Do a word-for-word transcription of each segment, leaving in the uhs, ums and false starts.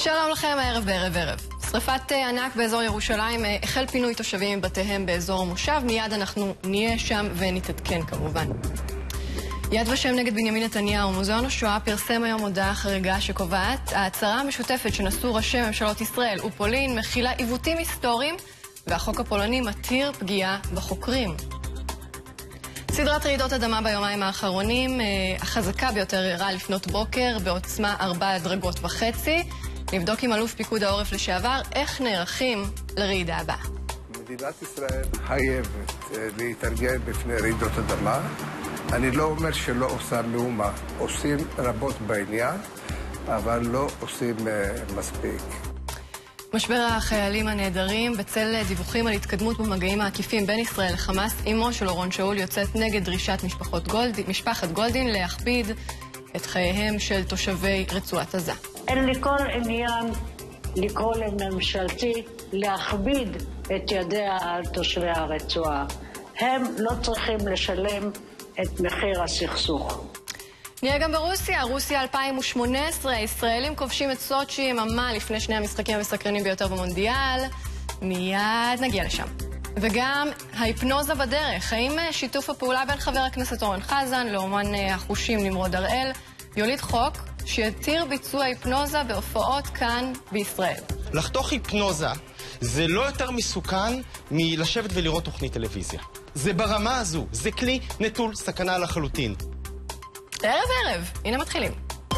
שלום לכם, הערב בערב ערב. שריפת ענק באזור ירושלים, החל פינוי תושבים מבתיהם באזור המושב, מיד אנחנו נהיה שם ונתעדכן כמובן. יד ושם נגד בנימין נתניהו, מוזיאון השואה פרסם היום הודעה חריגה שקובעת: ההצהרה המשותפת שנשאו ראשי ממשלות ישראל ופולין מכילה עיוותים היסטוריים, והחוק הפולני מתיר פגיעה בחוקרים. סדרת רעידות אדמה ביומיים האחרונים, החזקה ביותר אירעה לפנות בוקר בעוצמה ארבע דרגות וחצי. נבדוק עם אלוף פיקוד העורף לשעבר איך נערכים לרעידה הבאה. מדינת ישראל חייבת להתארגן בפני רעידות אדמה. אני לא אומר שלא עושה מאומה, עושים רבות בעניין, אבל לא עושים מספיק. משבר החיילים הנהדרים, בצל דיווחים על התקדמות במגעים העקיפים בין ישראל לחמאס, אמו של אורון שאול יוצאת נגד דרישת משפחות גולד, משפחת גולדין להכביד את חייהם של תושבי רצועת עזה. אין לי כל עניין לקרוא לממשלתי להכביד את ידיה על תושבי הרצועה. הם לא צריכים לשלם את מחיר הסכסוך. נהיה גם ברוסיה, רוסיה אלפיים ושמונה עשרה, הישראלים כובשים את סוצ'י יממה לפני שני המשחקים המסקרנים ביותר במונדיאל. מיד נגיע לשם. וגם ההיפנוזה בדרך, האם שיתוף הפעולה בין חבר הכנסת אורן חזן לאומן החושים נמרוד הראל יוליד חוק שיתיר ביצוע היפנוזה בהופעות כאן בישראל? לחתוך היפנוזה זה לא יותר מסוכן מלשבת ולראות תוכנית טלוויזיה. זה ברמה הזו, זה כלי נטול סכנה לחלוטין. ערב ערב, הנה מתחילים.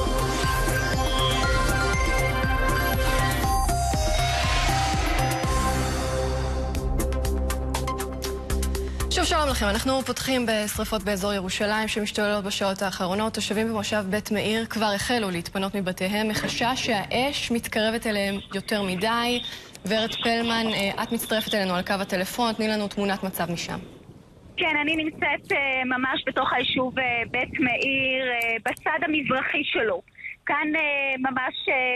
שוב שלום לכם, אנחנו פותחים בשריפות באזור ירושלים שמשתוללות בשעות האחרונות. תושבים במושב בית מאיר כבר החלו להתפנות מבתיהם מחשש שהאש מתקרבת אליהם יותר מדי. ורד פלמן, את מצטרפת אלינו על קו הטלפון, תני לנו תמונת מצב משם. כן, אני נמצאת ממש בתוך היישוב בית מאיר, בצד המזרחי שלו. כאן ממש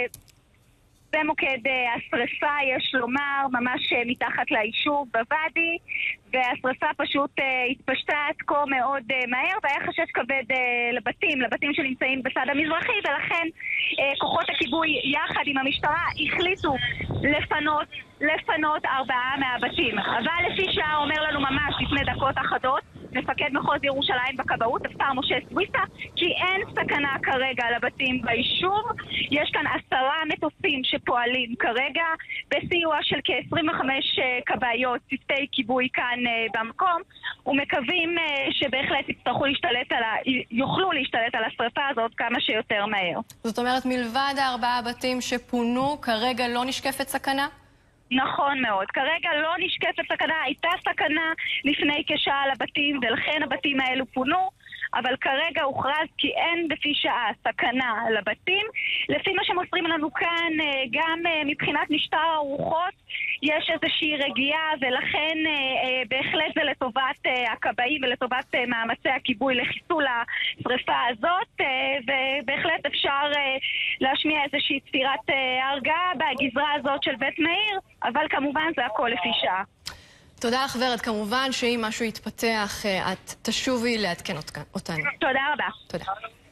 במוקד השריפה, יש לומר, ממש מתחת ליישוב בוואדי, והשריפה פשוט התפשטה עד כה מאוד מהר, והיה חשש כבד לבתים, לבתים שנמצאים בצד המזרחי, ולכן כוחות הכיבוי יחד עם המשטרה החליטו לפנות, לפנות ארבעה מהבתים. אבל לפי שעה אומר לנו ממש לפני דקות אחדות, מפקד מחוז ירושלים בכבאות, אפשר משה סוויסה, כי אין סכנה כרגע לבתים ביישוב. יש כאן עשרה מטוסים שפועלים כרגע, בסיוע של כ-עשרים וחמש כבאיות, צוותי כיבוי כאן במקום, ומקווים שבהחלט יצטרכו להשתלט על ה... יוכלו להשתלט על השריפה הזאת כמה שיותר מהר. זאת אומרת, מלבד הארבעה בתים שפונו, כרגע לא נשקפת סכנה? נכון מאוד. כרגע לא נשקפת סכנה, הייתה סכנה לפני כשעה לבתים, ולכן הבתים האלו פונו, אבל כרגע הוכרז כי אין בפי שעה סכנה לבתים. לפי מה שמוסרים לנו כאן, גם מבחינת משטר הרוחות, יש איזושהי רגיעה, ולכן בהחלט זה לטובת הכבאים ולטובת מאמצי הכיבוי לחיסול השריפה הזאת, ובהחלט אפשר להשמיע איזושהי צפירת הרגעה בגזרה הזאת של בית מאיר, אבל כמובן זה הכל לפי שעה. תודה לך ורד, כמובן שאם משהו יתפתח את תשובי לעדכן אותנו. תודה רבה. תודה.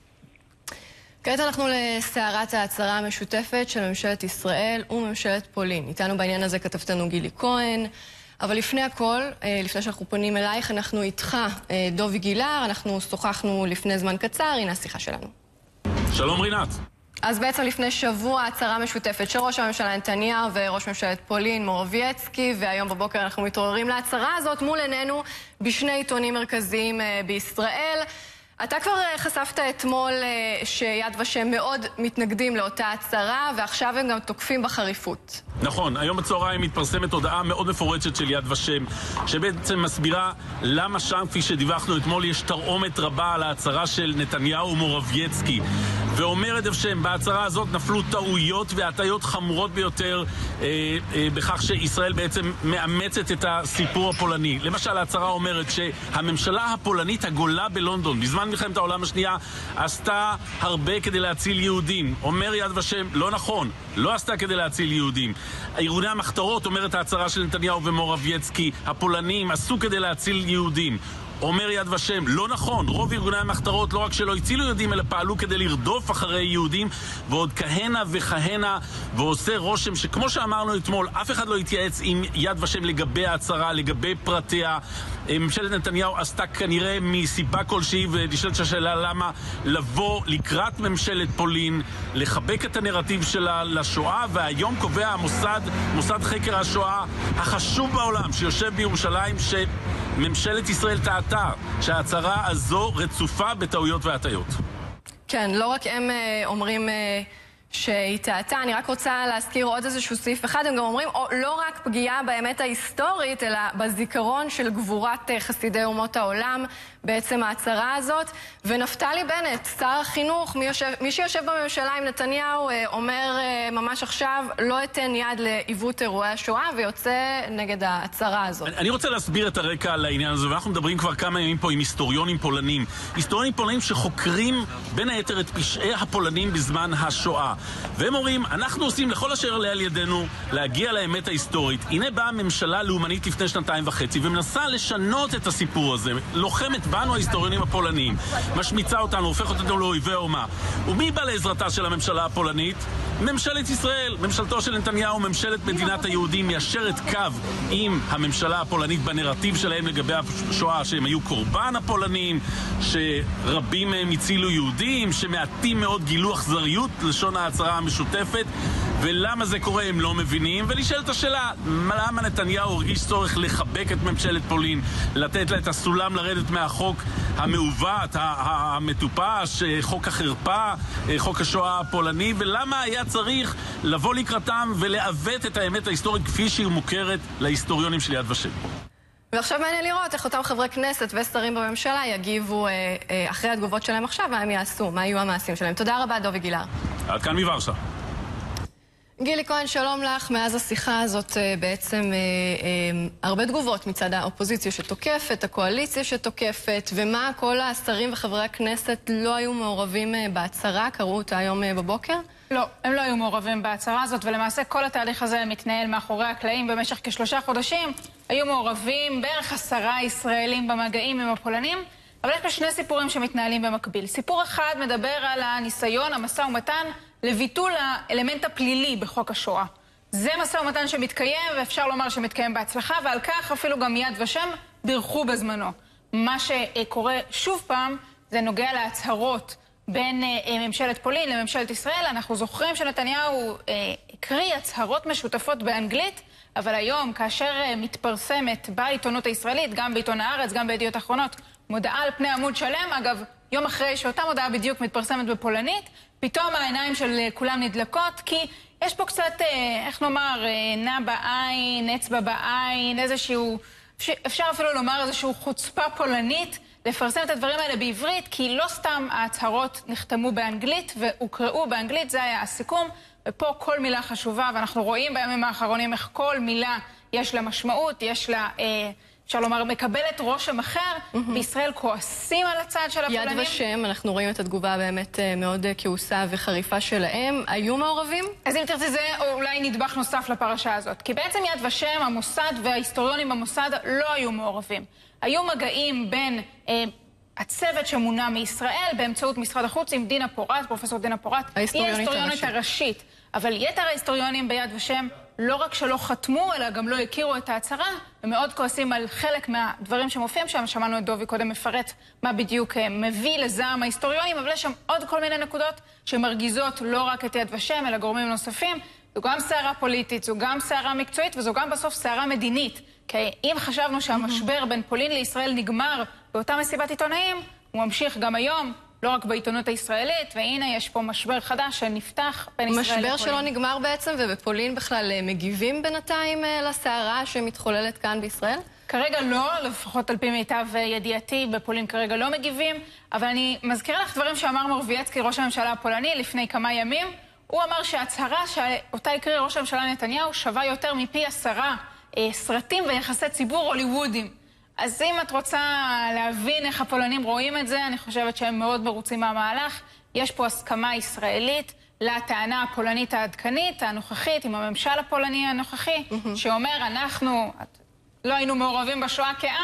כעת אנחנו לסערת ההצהרה המשותפת של ממשלת ישראל וממשלת פולין. איתנו בעניין הזה כתבתנו גילי כהן, אבל לפני הכל, לפני שאנחנו פונים אלייך, אנחנו איתך דובי גילר, אנחנו שוחחנו לפני זמן קצר, הנה השיחה שלנו. שלום רינת. אז בעצם לפני שבוע הצהרה משותפת של ראש הממשלה נתניהו וראש ממשלת פולין מורובייצקי, והיום בבוקר אנחנו מתעוררים להצהרה הזאת מול עינינו בשני עיתונים מרכזיים בישראל. אתה כבר חשפת אתמול שיד ושם מאוד מתנגדים לאותה הצהרה, ועכשיו הם גם תוקפים בחריפות. נכון, היום בצהריים מתפרסמת הודעה מאוד מפורטת של יד ושם, שבעצם מסבירה למה שם, כפי שדיווחנו אתמול, יש תרעומת רבה על ההצהרה של נתניהו ומורובייצקי. ואומרת יד ושם, בהצהרה הזאת נפלו טעויות והטעיות חמורות ביותר אה, אה, בכך שישראל בעצם מאמצת את הסיפור הפולני. למשל, ההצהרה אומרת שהממשלה הפולנית הגולה בלונדון, בזמן מלחמת העולם השנייה, עשתה הרבה כדי להציל יהודים. אומר יד ושם, לא נכון, לא עשתה כדי להציל יהודים. ארגוני המחתרות, אומרת ההצהרה של נתניהו ומורובייצקי, הפולנים עשו כדי להציל יהודים. אומר יד ושם, לא נכון, רוב ארגוני המחתרות לא רק שלא הצילו יהודים, אלא פעלו כדי לרדוף אחרי יהודים, ועוד כהנה וכהנה, ועושה רושם שכמו שאמרנו אתמול, אף אחד לא התייעץ עם יד ושם לגבי ההצהרה, לגבי פרטיה. ממשלת נתניהו עשתה כנראה מסיבה כלשהי, ונשאלת השאלה למה, לבוא לקראת ממשלת פולין, לחבק את הנרטיב שלה לשואה, והיום קובע המוסד, מוסד חקר השואה החשוב בעולם, שיושב בירושלים, שממשלת ישראל טעתה, שההצהרה הזו רצופה בטעויות והטעיות. כן, לא רק הם אומרים שהיא טעתה, אני רק רוצה להזכיר עוד איזשהו סעיף אחד, הם גם אומרים לא רק פגיעה באמת ההיסטורית, אלא בזיכרון של גבורת חסידי אומות העולם, בעצם ההצהרה הזאת. ונפתלי בנט, שר החינוך, מי, יושב, מי שיושב בממשלה עם נתניהו, אומר ממש עכשיו, לא אתן יד לעיוות אירועי השואה, ויוצא נגד ההצהרה הזאת. אני, אני רוצה להסביר את הרקע לעניין הזה, ואנחנו מדברים כבר כמה ימים פה עם היסטוריונים פולנים. היסטוריונים פולנים שחוקרים בין היתר את פשעי הפולנים בזמן השואה. והם אומרים, אנחנו עושים לכל אשר עולה על ידינו להגיע לאמת ההיסטורית. הנה באה ממשלה לאומנית לפני שנתיים וחצי, ומנסה לשנות את הסיפור הזה. לוחמת בנו ההיסטוריונים הפולניים, משמיצה אותנו, הופך אותנו לאויבי האומה. ומי בא לעזרתה של הממשלה הפולנית? ממשלת ישראל, ממשלתו של נתניהו, ממשלת מדינת היהודים, מיישרת קו עם הממשלה הפולנית בנרטיב שלהם לגבי השואה, שהם היו קורבן הפולנים, שרבים מהם הצילו יהודים, שמעטים מאוד גילו אכזריות, לשון ההצהרה המשותפת. ולמה זה קורה הם לא מבינים, ולשאלת השאלה, למה נתניהו הרגיש צורך לחבק את ממשלת פולין, לתת לה את הסולם לרדת מהחוק המעוות, המטופש, חוק החרפה, חוק השואה הפולני, ולמה היה צריך לבוא לקראתם ולעוות את האמת ההיסטורית כפי שהיא מוכרת להיסטוריונים של יד ושם. ועכשיו מעניין לראות איך אותם חברי כנסת ושרים בממשלה יגיבו אה, אה, אחרי התגובות שלהם עכשיו, מה הם יעשו, מה יהיו המעשים שלהם. תודה רבה, דובי גילהר. עד כאן מוורשה. גילי כהן, שלום לך. מאז השיחה הזאת בעצם אה, אה, הרבה תגובות מצד האופוזיציה שתוקפת, הקואליציה שתוקפת, ומה כל השרים וחברי הכנסת לא היו מעורבים אה, בהצהרה, קראו אותה היום אה, בבוקר? לא, הם לא היו מעורבים בהצהרה הזאת, ולמעשה כל התהליך הזה מתנהל מאחורי הקלעים במשך כשלושה חודשים. היו מעורבים בערך עשרה ישראלים במגעים עם הפולנים, אבל יש פה שני סיפורים שמתנהלים במקביל. סיפור אחד מדבר על הניסיון, המשא ומתן, לביטול האלמנט הפלילי בחוק השואה. זה משא ומתן שמתקיים, ואפשר לומר שמתקיים בהצלחה, ועל כך אפילו גם יד ושם בירכו בזמנו. מה שקורה שוב פעם, זה נוגע להצהרות בין ממשלת פולין לממשלת ישראל. אנחנו זוכרים שנתניהו הקריא הצהרות משותפות באנגלית, אבל היום, כאשר מתפרסמת בעיתונות הישראלית, גם בעיתון הארץ, גם בידיעות אחרונות, מודעה על פני עמוד שלם, אגב, יום אחרי שאותה מודעה בדיוק מתפרסמת בפולנית, פתאום העיניים של כולם נדלקות, כי יש פה קצת, איך נאמר, נע בעין, אצבע בעין, איזשהו, אפשר אפילו לומר איזשהו חוצפה פולנית, לפרסם את הדברים האלה בעברית, כי לא סתם ההצהרות נחתמו באנגלית והוקראו באנגלית, זה היה הסיכום, ופה כל מילה חשובה, ואנחנו רואים בימים האחרונים איך כל מילה יש לה משמעות, יש לה... אה, אפשר לומר, מקבלת רושם אחר, mm-hmm. בישראל כועסים על הצד של הפולנים. יד ושם, אנחנו רואים את התגובה באמת מאוד כעוסה וחריפה שלהם. היו מעורבים? אז אם תרצי, זה אולי נדבך נוסף לפרשה הזאת. כי בעצם יד ושם, המוסד וההיסטוריונים במוסד לא היו מעורבים. היו מגעים בין אה, הצוות שמונה מישראל, באמצעות משרד החוץ עם דינה פורט, פרופסור דינה פורט. היא ההיסטוריונית הראשית. אבל יתר ההיסטוריונים ביד ושם לא רק שלא חתמו, אלא גם לא הכירו את ההצהרה, ומאוד כועסים על חלק מהדברים שמופיעים שם. שמענו את דובי קודם מפרט מה בדיוק מביא לזעם ההיסטוריונים, אבל יש שם עוד כל מיני נקודות שמרגיזות לא רק את יד ושם, אלא גורמים נוספים. זו גם סערה פוליטית, זו גם סערה מקצועית, וזו גם בסוף סערה מדינית. כי אם חשבנו שהמשבר בין פולין לישראל נגמר באותה מסיבת עיתונאים, הוא ממשיך גם היום. לא רק בעיתונות הישראלית, והנה יש פה משבר חדש שנפתח בין ישראל לפולין. משבר שלא נגמר בעצם, ובפולין בכלל מגיבים בינתיים לסערה שמתחוללת כאן בישראל? כרגע לא, לפחות על פי מיטב ידיעתי, בפולין כרגע לא מגיבים, אבל אני מזכירה לך דברים שאמר מורבייצקי, ראש הממשלה הפולני, לפני כמה ימים. הוא אמר שההצהרה שאותה הקריא ראש הממשלה נתניהו שווה יותר מפי עשרה אה, סרטים ויחסי ציבור הוליוודיים. אז אם את רוצה להבין איך הפולנים רואים את זה, אני חושבת שהם מאוד מרוצים מהמהלך. יש פה הסכמה ישראלית לטענה הפולנית העדכנית, הנוכחית, עם הממשל הפולני הנוכחי, mm-hmm. שאומר, אנחנו לא היינו מעורבים בשואה כעם,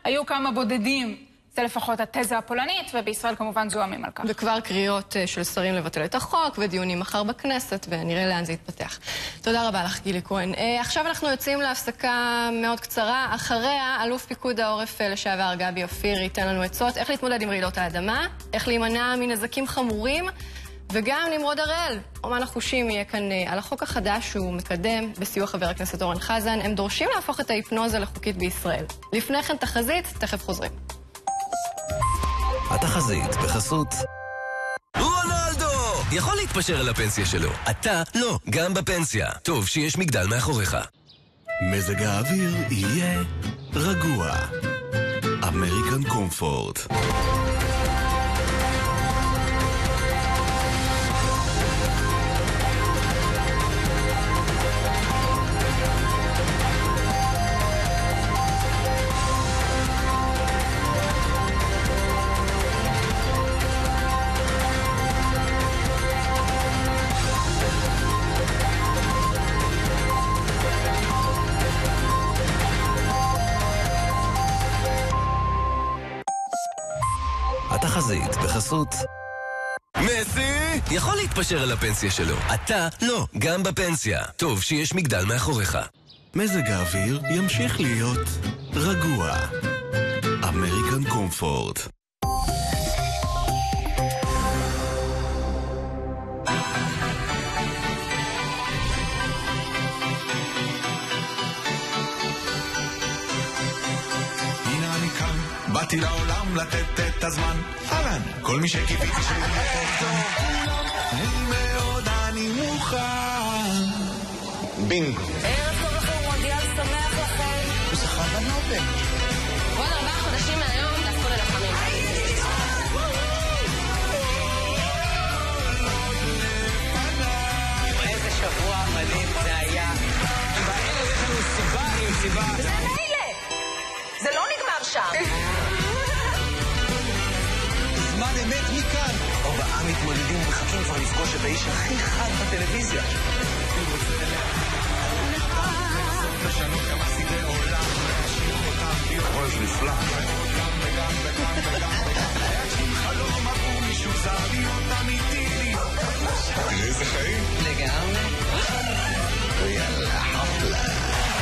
היו כמה בודדים. זה לפחות התזה הפולנית, ובישראל כמובן זוהמים על כך. וכבר קריאות של שרים לבטל את החוק, ודיונים מחר בכנסת, ונראה לאן זה יתפתח. תודה רבה לך, גילי כהן. עכשיו אנחנו יוצאים להפסקה מאוד קצרה. אחריה, אלוף פיקוד העורף לשעבר גבי אופיר ייתן לנו עצות איך להתמודד עם רעידות האדמה, איך להימנע מנזקים חמורים, וגם נמרוד הראל, אומן החושים, יהיה כאן על החוק החדש שהוא מקדם בסיוע חבר הכנסת אורן חזן. הם דורשים להפוך את ההיפנוזה לחוקית בישראל. לפני כן תחזית, תכף חוזרים. התחזית בחסות רונלדו! יכול להתפשר על הפנסיה שלו. אתה לא, גם בפנסיה. טוב שיש מגדל מאחוריך. מזג האוויר יהיה רגוע. אמריקן קומפורט. התחזית בחסות מסי! יכול להתפשר על הפנסיה שלו. אתה לא, גם בפנסיה. טוב שיש מגדל מאחוריך. מזג האוויר ימשיך להיות רגוע. אמריקן קומפורט. באתי לעולם לתת את הזמן, אהלן, כל מי שקיפיתי שיהיה טוב, אני מאוד אני מוכן. בינגו. ערב טוב לכם, מונדיאל שמח לכם. הוא שכר בנובק. עוד ארבעה חודשים מהיום נעשו ללחמים. איזה שבוע מדהים זה היה. בערב יש לנו סיבה עם סיבה. זה מילא. זה לא נגמר שם. זמן אמת מכאן. ארבעה מתמודדים ומחכים כבר לפגוש את האיש הכי חד בטלוויזיה. לשנות כמה סדרי עולם, להשאיר אותם ראש נפלא. גם וגם וגם וגם להגשים חלום עבור מישהו זר להיות אמיתי. תראה איזה חיים. לגמרי. ויאללה חפלה.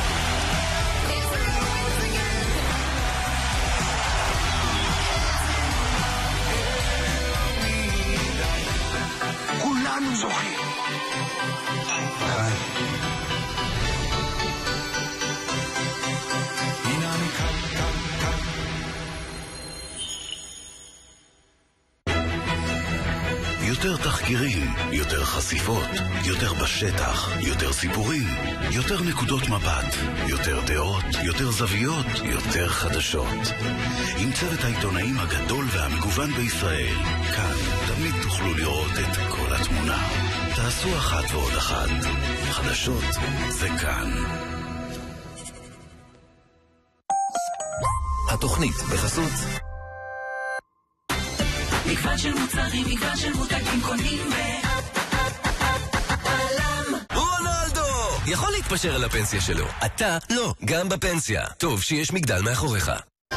כולנו זוכים. הנה אני כאן, כאן, כאן. יותר תחקירים, יותר חשיפות, יותר בשטח, יותר סיפורים, יותר נקודות מבט, יותר דעות, יותר זוויות, יותר חדשות. עם צוות העיתונאים הגדול והמגוון בישראל, כאן תמיד תוכלו לראות את כל התמונה. תעשו אחת ועוד אחת. חדשות זה כאן. התוכנית בחסות מגוון של מוצרים, מגוון של מותגים קונים בעולם. רונלדו! יכול להתפשר על הפנסיה שלו. אתה לא, גם בפנסיה. טוב שיש מגדל מאחוריך.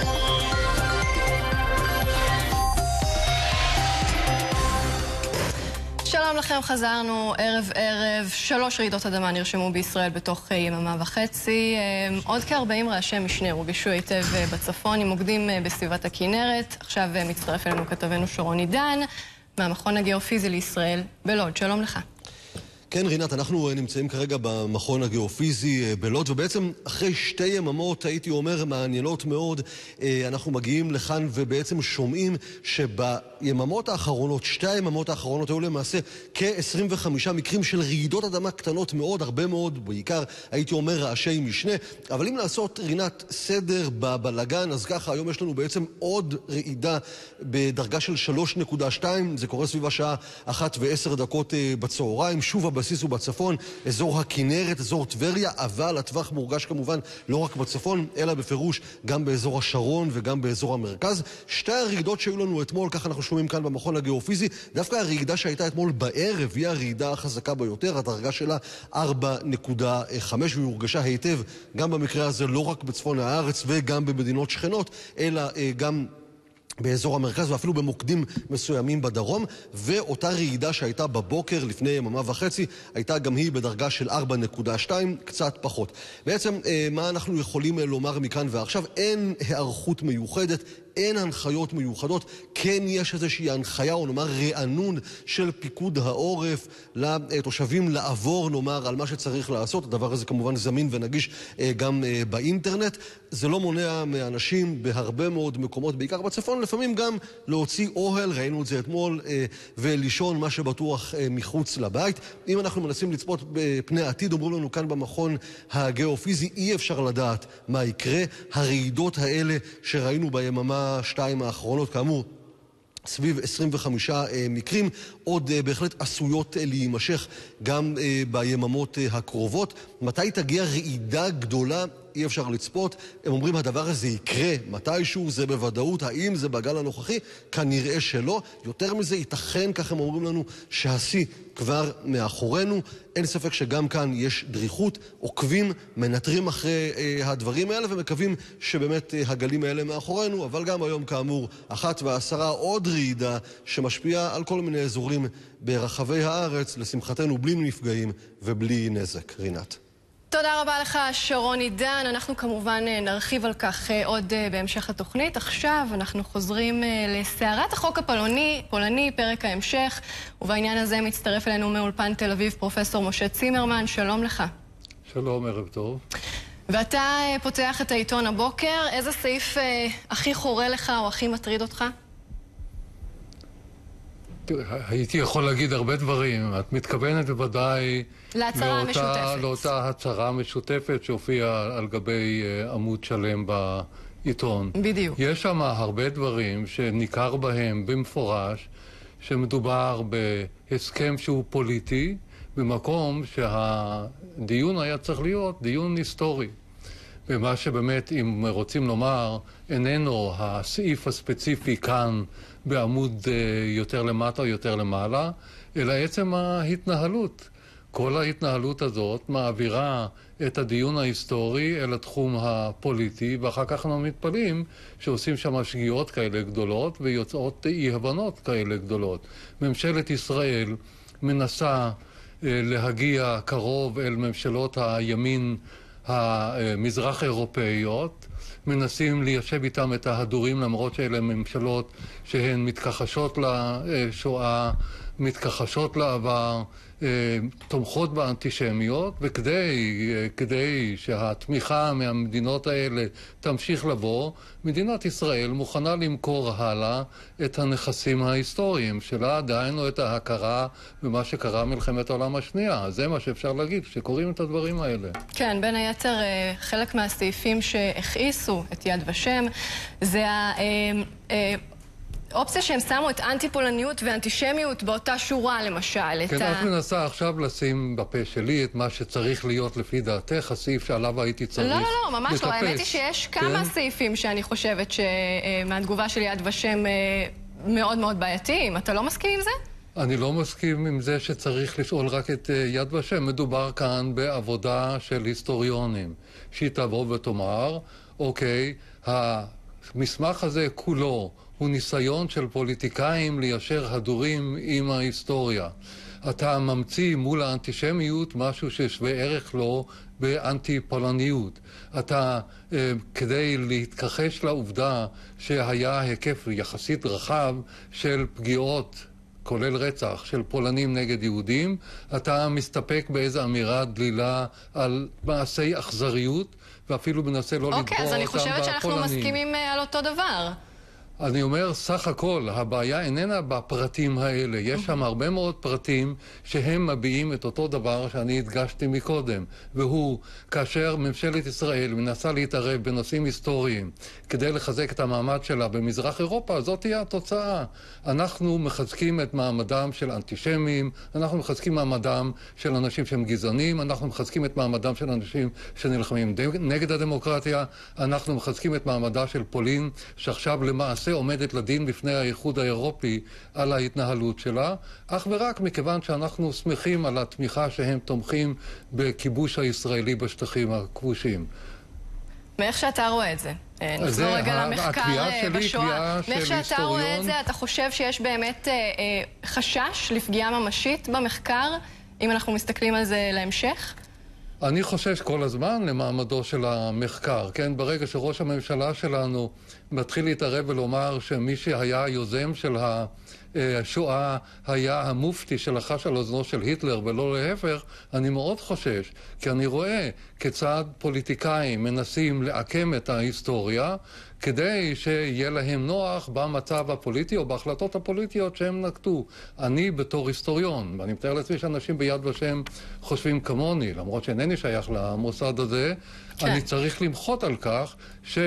שלום לכם, חזרנו ערב ערב. שלוש רעידות אדמה נרשמו בישראל בתוך יממה וחצי. עוד כ-ארבעים רעשי משנה הורגשו היטב בצפון עם מוקדים בסביבת הכינרת. עכשיו מצטרף אלינו כתבנו שרון עידן מהמכון הגיאופיזי לישראל בלוד. שלום לך. כן, רינת, אנחנו נמצאים כרגע במכון הגיאופיזי בלוד, ובעצם אחרי שתי יממות, הייתי אומר, מעניינות מאוד, אנחנו מגיעים לכאן ובעצם שומעים שביממות האחרונות, שתי היממות האחרונות, היו למעשה כ-עשרים וחמישה מקרים של רעידות אדמה קטנות מאוד, הרבה מאוד, בעיקר הייתי אומר רעשי משנה, אבל אם לעשות, רינת, סדר בבלגן, אז ככה, היום יש לנו בעצם עוד רעידה בדרגה של שלוש נקודה שתיים, זה קורה סביב השעה אחת ועשר דקות בצהריים, שוב הבסיס, הבסיס הוא בצפון, אזור הכינרת, אזור טבריה, אבל הטווח מורגש כמובן לא רק בצפון, אלא בפירוש גם באזור השרון וגם באזור המרכז. שתי הרעידות שהיו לנו אתמול, כך אנחנו שומעים כאן במכון הגיאופיזי, דווקא הרעידה שהייתה אתמול בערב היא הרעידה החזקה ביותר, הדרגה שלה ארבע נקודה חמש, והיא הורגשה היטב גם במקרה הזה לא רק בצפון הארץ וגם במדינות שכנות, אלא גם באזור המרכז ואפילו במוקדים מסוימים בדרום. ואותה רעידה שהייתה בבוקר לפני יממה וחצי הייתה גם היא בדרגה של ארבע נקודה שתיים, קצת פחות. בעצם מה אנחנו יכולים לומר מכאן ועכשיו? אין הערכות מיוחדת, אין הנחיות מיוחדות. כן יש איזושהי הנחיה או נאמר רענון של פיקוד העורף לתושבים לעבור נאמר על מה שצריך לעשות. הדבר הזה כמובן זמין ונגיש גם באינטרנט. זה לא מונע מאנשים בהרבה מאוד מקומות, בעיקר בצפון, לפעמים גם להוציא אוהל, ראינו את זה אתמול, ולישון מה שבטוח מחוץ לבית. אם אנחנו מנסים לצפות בפני העתיד, אומרים לנו כאן במכון הגיאופיזי, אי אפשר לדעת מה יקרה. הרעידות האלה שראינו ביממה שתיים האחרונות, כאמור, סביב עשרים וחמישה מקרים, עוד בהחלט עשויות להימשך גם ביממות הקרובות. מתי תגיע רעידה גדולה? אי אפשר לצפות. הם אומרים הדבר הזה יקרה מתישהו, זה בוודאות. האם זה בגל הנוכחי? כנראה שלא. יותר מזה, ייתכן, כך הם אומרים לנו, שהשיא כבר מאחורינו. אין ספק שגם כאן יש דריכות, עוקבים, מנטרים אחרי אה, הדברים האלה ומקווים שבאמת אה, הגלים האלה מאחורינו. אבל גם היום כאמור, אחת ועשרה עוד רעידה שמשפיעה על כל מיני אזורים ברחבי הארץ, לשמחתנו בלי נפגעים ובלי נזק. רינת. תודה רבה לך שרון עידן, אנחנו כמובן נרחיב על כך עוד בהמשך התוכנית. עכשיו אנחנו חוזרים לסערת החוק הפולני, פולני, פרק ההמשך, ובעניין הזה מצטרף אלינו מאולפן תל אביב פרופסור משה צימרמן. שלום לך. שלום, ערב טוב. ואתה פותח את העיתון הבוקר, איזה סעיף הכי חורה לך או הכי מטריד אותך? הייתי יכול להגיד הרבה דברים. את מתכוונת בוודאי להצהרה המשותפת. לאותה הצהרה משותפת שהופיעה על גבי עמוד שלם בעיתון. בדיוק. יש שם הרבה דברים שניכר בהם במפורש שמדובר בהסכם שהוא פוליטי, במקום שהדיון היה צריך להיות דיון היסטורי. ומה שבאמת, אם רוצים לומר, איננו הסעיף הספציפי כאן בעמוד יותר למטה או יותר למעלה, אלא עצם ההתנהלות. כל ההתנהלות הזאת מעבירה את הדיון ההיסטורי אל התחום הפוליטי, ואחר כך אנחנו מתפלאים שעושים שם שגיאות כאלה גדולות ויוצאות אי-הבנות כאלה גדולות. ממשלת ישראל מנסה להגיע קרוב אל ממשלות הימין המזרח אירופאיות, מנסים ליישב איתם את ההדורים, למרות שאלה ממשלות שהן מתכחשות לשואה, מתכחשות לעבר, תומכות באנטישמיות, וכדי כדי שהתמיכה מהמדינות האלה תמשיך לבוא, מדינת ישראל מוכנה למכור הלאה את הנכסים ההיסטוריים שלה, עדיין לא את ההכרה במה שקרה מלחמת העולם השנייה. זה מה שאפשר להגיד שקוראים את הדברים האלה. כן, בין היתר חלק מהסעיפים שהכעיסו את יד ושם זה ה... אופציה שהם שמו את אנטי-פולניות ואנטישמיות באותה שורה, למשל. כן, את מנסה עכשיו לשים בפה שלי את מה שצריך להיות לפי דעתך, הסעיף שעליו הייתי צריך לטפס. לא, לא, ממש לא. האמת היא שיש כמה סעיפים שאני חושבת שמהתגובה של יד ושם מאוד מאוד בעייתיים. אתה לא מסכים עם זה? אני לא מסכים עם זה שצריך לשאול רק את יד ושם. מדובר כאן בעבודה של היסטוריונים, שהיא תבוא ותאמר, אוקיי, המסמך הזה כולו הוא ניסיון של פוליטיקאים ליישר הדורים עם ההיסטוריה. אתה ממציא מול האנטישמיות משהו ששווה ערך לו באנטי-פולניות. אתה, אה, כדי להתכחש לעובדה שהיה היקף יחסית רחב של פגיעות, כולל רצח, של פולנים נגד יהודים, אתה מסתפק באיזו אמירה דלילה על מעשי אכזריות, ואפילו מנסה לא לתבוע אותם אוקיי, אז אני חושבת שאנחנו בפולנים. מסכימים על אותו דבר. אני אומר, סך הכל, הבעיה איננה בפרטים האלה. יש שם הרבה מאוד פרטים שהם מביעים את אותו דבר שאני הדגשתי מקודם. והוא, כאשר ממשלת ישראל מנסה להתערב בנושאים היסטוריים כדי לחזק את המעמד שלה במזרח אירופה, זאת תהיה התוצאה. אנחנו מחזקים את מעמדם של אנטישמים, אנחנו מחזקים מעמדם של אנשים שהם גזענים, אנחנו מחזקים את מעמדם של אנשים שנלחמים נגד הדמוקרטיה, אנחנו מחזקים את מעמדה של פולין, שעכשיו למעשה עומדת לדין בפני האיחוד האירופי על ההתנהלות שלה, אך ורק מכיוון שאנחנו שמחים על התמיכה שהם תומכים בכיבוש הישראלי בשטחים הכבושים. מאיך שאתה רואה את זה? נחזור רגע למחקר בשואה. מאיך שאתה רואה את זה, אתה חושב שיש באמת חשש לפגיעה ממשית במחקר, אם אנחנו מסתכלים על זה להמשך? אני חושש כל הזמן למעמדו של המחקר, כן? ברגע שראש הממשלה שלנו מתחיל להתערב ולומר שמי שהיה יוזם של השואה היה המופתי שלחש על אוזנו של היטלר ולא להפך, אני מאוד חושש, כי אני רואה כיצד פוליטיקאים מנסים לעקם את ההיסטוריה כדי שיהיה להם נוח במצב הפוליטי או בהחלטות הפוליטיות שהם נקטו. אני בתור היסטוריון, ואני מתאר לעצמי שאנשים ביד ושם חושבים כמוני, למרות שאינני שייך למוסד הזה, כן. אני צריך למחות על כך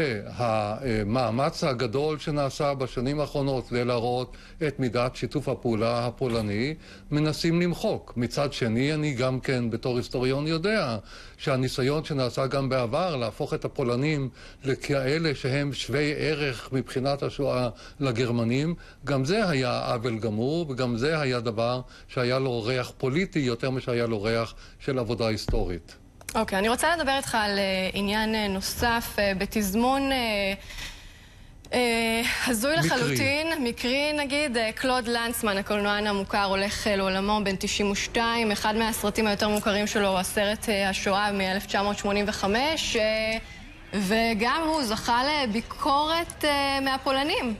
שהמאמץ הגדול שנעשה בשנים האחרונות להראות את מידת שיתוף הפעולה הפולני, מנסים למחוק. מצד שני, אני גם כן בתור היסטוריון יודע שהניסיון שנעשה גם בעבר להפוך את הפולנים לכאלה שהם שווי ערך מבחינת השואה לגרמנים, גם זה היה עוול גמור, וגם זה היה דבר שהיה לו ריח פוליטי יותר משהיה לו ריח של עבודה היסטורית. אוקיי, okay, אני רוצה לדבר איתך על uh, עניין uh, נוסף, uh, בתזמון uh, uh, הזוי לחלוטין, מקרי נגיד, uh, קלוד לנצמן, הקולנוען המוכר, הולך uh, לעולמו בן תשעים ושתיים, אחד מהסרטים היותר מוכרים שלו הוא הסרט uh, השואה מ-אלף תשע מאות שמונים וחמש, uh, וגם הוא זכה לביקורת uh, מהפולנים.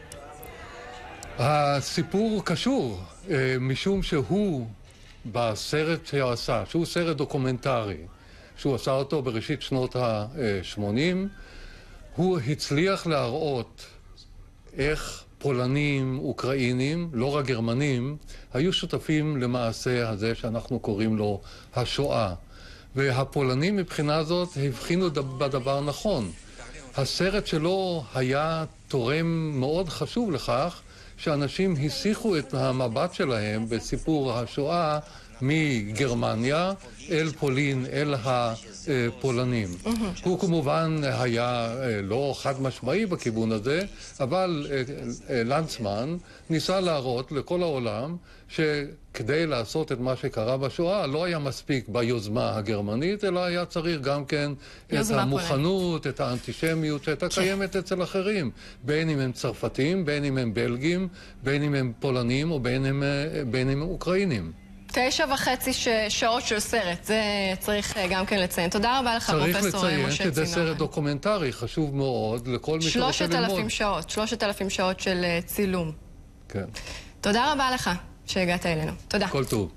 הסיפור קשור, uh, משום שהוא בסרט שהוא עשה, שהוא סרט דוקומנטרי, שהוא עשה אותו בראשית שנות ה-שמונים, הוא הצליח להראות איך פולנים, אוקראינים, לא רק גרמנים, היו שותפים למעשה הזה שאנחנו קוראים לו השואה. והפולנים מבחינה זאת הבחינו בדבר נכון. הסרט שלו היה תורם מאוד חשוב לכך שאנשים הסיחו את המבט שלהם בסיפור השואה מגרמניה אל פולין, אל הפולנים. Mm-hmm. הוא כמובן היה לא חד משמעי בכיוון הזה, אבל לנצמן ניסה להראות לכל העולם שכדי לעשות את מה שקרה בשואה לא היה מספיק ביוזמה הגרמנית, אלא היה צריך גם כן את המוכנות, את האנטישמיות שהייתה קיימת אצל אחרים, בין אם הם צרפתים, בין אם הם בלגים, בין אם הם פולנים או בין אם, בין אם הם אוקראינים. תשע וחצי שעות של סרט, זה צריך גם כן לציין. תודה רבה לך, פרופסור משה צינור. צריך לציין שזה סרט דוקומנטרי, חשוב מאוד לכל מי שרוצה ללמוד. שלושת אלפים שעות, שלושת אלפים שעות של צילום. כן. תודה רבה לך שהגעת אלינו. תודה. כל טוב.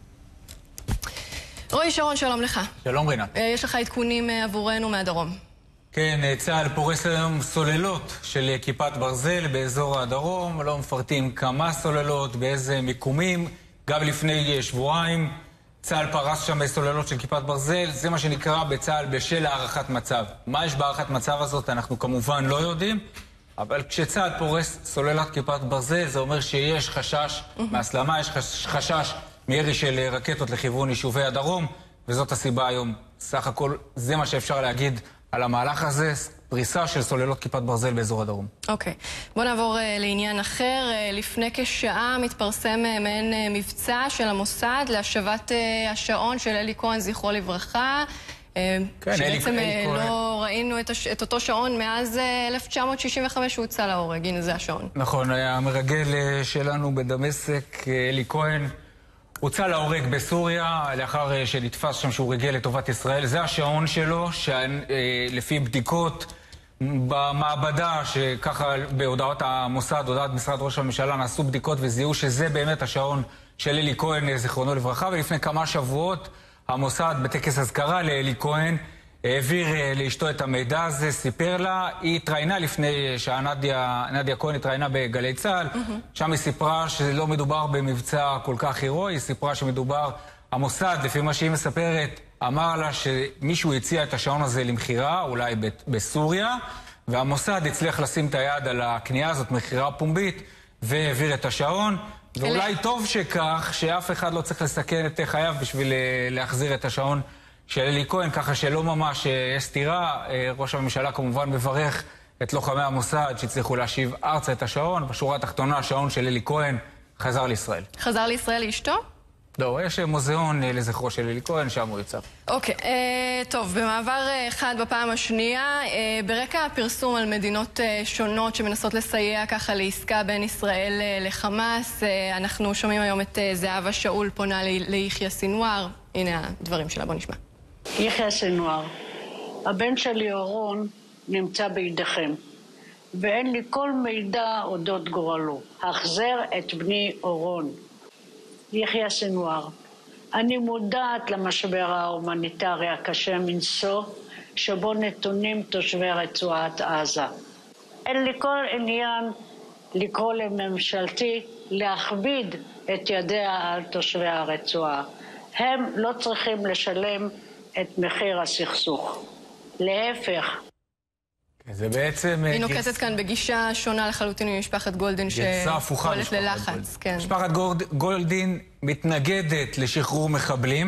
רועי שרון, שלום לך. שלום רינת. יש לך עדכונים עבורנו מהדרום. כן, צה"ל פורס היום סוללות של כיפת ברזל באזור הדרום, לא מפרטים כמה סוללות, באיזה מיקומים. גם לפני שבועיים צה"ל פרס שם סוללות של כיפת ברזל, זה מה שנקרא בצה"ל בשל הערכת מצב. מה יש בהערכת מצב הזאת אנחנו כמובן לא יודעים, אבל כשצה"ל פורס סוללת כיפת ברזל זה אומר שיש חשש מהסלמה, יש חשש מירי של רקטות לכיוון יישובי הדרום, וזאת הסיבה היום. סך הכל זה מה שאפשר להגיד על המהלך הזה, פריסה של סוללות כיפת ברזל באזור הדרום. אוקיי. בוא נעבור uh, לעניין אחר. Uh, לפני כשעה מתפרסם uh, מעין uh, מבצע של המוסד להשבת uh, השעון של אלי כהן, זכרו לברכה. Uh, כן, שבעצם אלי, uh, אלי לא ראינו את, הש... את אותו שעון מאז uh, אלף תשע מאות שישים וחמש שהוצא להורג. הנה זה השעון. נכון, המרגל uh, שלנו בדמשק, אלי כהן, הוצא להורג בסוריה, לאחר שנתפס שם שהוא ריגל לטובת ישראל. זה השעון שלו, שלפי בדיקות במעבדה, שככה בהודעות המוסד, הודעת משרד ראש הממשלה, נעשו בדיקות וזיהו שזה באמת השעון של אלי כהן, זיכרונו לברכה. ולפני כמה שבועות המוסד בטקס הזכרה לאלי כהן העביר לאשתו את המידע הזה, סיפר לה, היא התראיינה לפני שעה, נדיה, נדיה כהן התראיינה בגלי צה"ל, mm-hmm. שם היא סיפרה שלא מדובר במבצע כל כך הירואי, היא סיפרה שמדובר, המוסד, לפי מה שהיא מספרת, אמר לה שמישהו הציע את השעון הזה למחירה, אולי בסוריה, והמוסד הצליח לשים את היד על הקנייה הזאת, מחירה פומבית, והעביר את השעון, ואולי טוב שכך, שאף אחד לא צריך לסכן את חייו בשביל להחזיר את השעון של אלי כהן, ככה שלא ממש יש סתירה. ראש הממשלה כמובן מברך את לוחמי המוסד שהצליחו להשיב ארצה את השעון. בשורה התחתונה, השעון של אלי כהן חזר לישראל. חזר לישראל לאשתו? לא, יש מוזיאון לזכרו של אלי כהן, שם הוא יוצא. אוקיי, אה, טוב, במעבר אחד בפעם השנייה, אה, ברקע הפרסום על מדינות אה, שונות שמנסות לסייע ככה לעסקה בין ישראל אה, לחמאס, אה, אנחנו שומעים היום את אה, זהבה שאול פונה ליחיא סינואר. הנה הדברים שלה, בוא נשמע. יחיא סינואר, הבן שלי אורון נמצא בידיכם, ואין לי כל מידע אודות גורלו. החזר את בני אורון. יחיא סינואר, אני מודעת למשבר ההומניטרי הקשה מנשוא שבו נתונים תושבי רצועת עזה. אין לי כל עניין לקרוא לממשלתי להכביד את ידיה על תושבי הרצועה. הם לא צריכים לשלם את מחיר הסכסוך. להפך. זה בעצם... היא נוקטת כאן בגישה שונה לחלוטין ממשפחת גולדין שפועלת ללחץ. משפחת גולדין מתנגדת לשחרור מחבלים,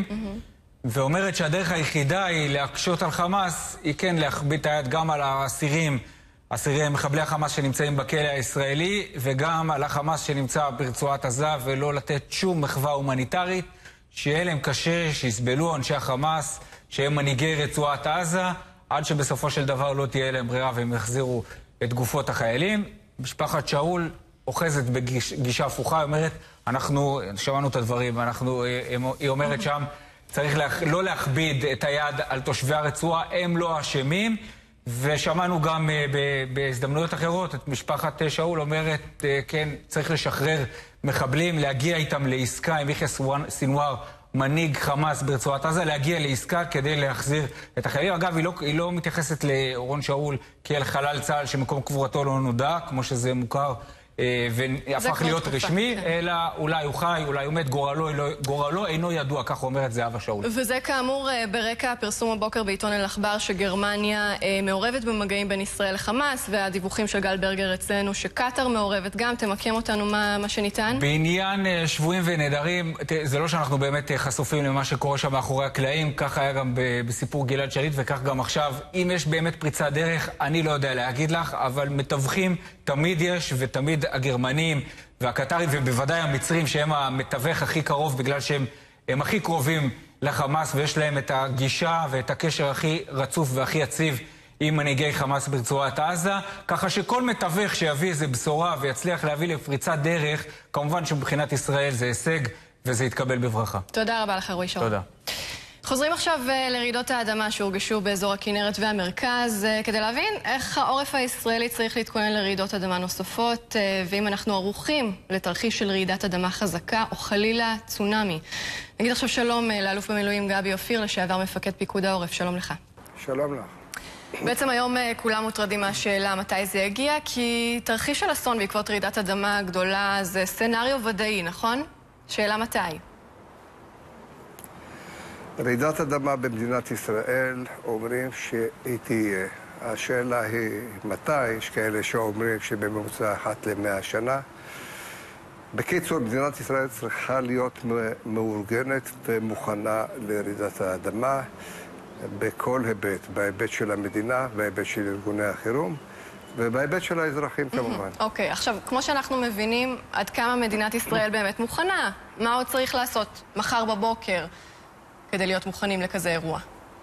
ואומרת שהדרך היחידה היא להקשות על חמאס, היא כן להכביד את היד גם על האסירים, אסירי מחבלי החמאס שנמצאים בכלא הישראלי, וגם על החמאס שנמצא ברצועת עזה, ולא לתת שום מחווה הומניטרית, שיהיה להם קשה, שיסבלו אנשי החמאס, שהם מנהיגי רצועת עזה, עד שבסופו של דבר לא תהיה להם ברירה והם יחזירו את גופות החיילים. משפחת שאול אוחזת בגישה הפוכה, היא אומרת, אנחנו, שמענו את הדברים, אנחנו, היא אומרת שם, צריך לה, לא להכביד את היד על תושבי הרצועה, הם לא אשמים, ושמענו גם בהזדמנויות אחרות, את משפחת שאול אומרת, כן, צריך לשחרר מחבלים, להגיע איתם לעסקה עם יחיא סינואר, מנהיג חמאס ברצועת עזה, להגיע לעסקה כדי להחזיר את החיילים. אגב, היא לא, היא לא מתייחסת לאורון שאול כאל חלל צה"ל שמקום קבורתו לא נודע, כמו שזה מוכר אה, והפך להיות רשמי, כן. אלא אולי הוא חי, אולי הוא מת, גורלו, גורלו אינו ידוע, כך אומרת זהבה שאול. וזה כאמור ברקע הפרסום הבוקר בעיתון אל-אחבר שגרמניה אה, מעורבת במגעים בין ישראל לחמאס, והדיווחים של גל ברגר אצלנו שקטר מעורבת גם. תמקם אותנו מה, מה שניתן. בעניין אה, שבויים ונעדרים, זה לא שאנחנו באמת אה, חשופים למה שקורה שם מאחורי הקלעים, כך היה גם בסיפור גלעד שליט וכך גם עכשיו. אם יש באמת פריצת דרך, אני לא יודע להגיד לך, אבל מתווכים תמיד יש, ותמיד הגרמנים והקטרים ובוודאי המצרים שהם המתווך הכי קרוב בגלל שהם הם הכי קרובים לחמאס ויש להם את הגישה ואת הקשר הכי רצוף והכי יציב עם מנהיגי חמאס ברצועת עזה, ככה שכל מתווך שיביא איזה בשורה ויצליח להביא לפריצת דרך, כמובן שמבחינת ישראל זה הישג וזה יתקבל בברכה. תודה רבה לך רועי שרון. תודה. חוזרים עכשיו לרעידות האדמה שהורגשו באזור הכנרת והמרכז, כדי להבין איך העורף הישראלי צריך להתכונן לרעידות אדמה נוספות, ואם אנחנו ערוכים לתרחיש של רעידת אדמה חזקה או חלילה צונאמי. נגיד עכשיו שלום לאלוף במילואים גבי אופיר, לשעבר מפקד פיקוד העורף. שלום לך. שלום לך. בעצם היום כולם מוטרדים מהשאלה מתי זה יגיע, כי תרחיש של אסון בעקבות רעידת אדמה גדולה זה סצנריו ודאי, נכון? שאלה מתי? רעידת אדמה במדינת ישראל אומרים שהיא תהיה. השאלה היא מתי, יש כאלה שאומרים שבממוצע אחת למאה שנה. בקיצור, מדינת ישראל צריכה להיות מאורגנת ומוכנה לרעידת האדמה בכל היבט, בהיבט של המדינה, בהיבט של ארגוני החירום ובהיבט של האזרחים כמובן. אוקיי, עכשיו, כמו שאנחנו מבינים, עד כמה מדינת ישראל באמת מוכנה? מה עוד צריך לעשות מחר בבוקר כדי להיות מוכנים לכזה אירוע?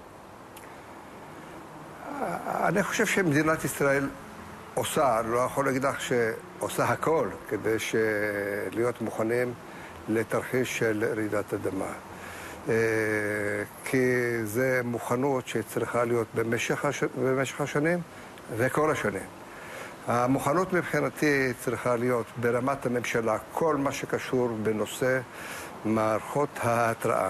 אני חושב שמדינת ישראל עושה, לא יכול להגיד לך שעושה הכל כדי להיות מוכנים לתרחיש של רעידת אדמה. כי זה מוכנות שצריכה להיות במשך, הש... במשך השנים וכל השנים. המוכנות מבחינתי צריכה להיות ברמת הממשלה, כל מה שקשור בנושא מערכות ההתראה.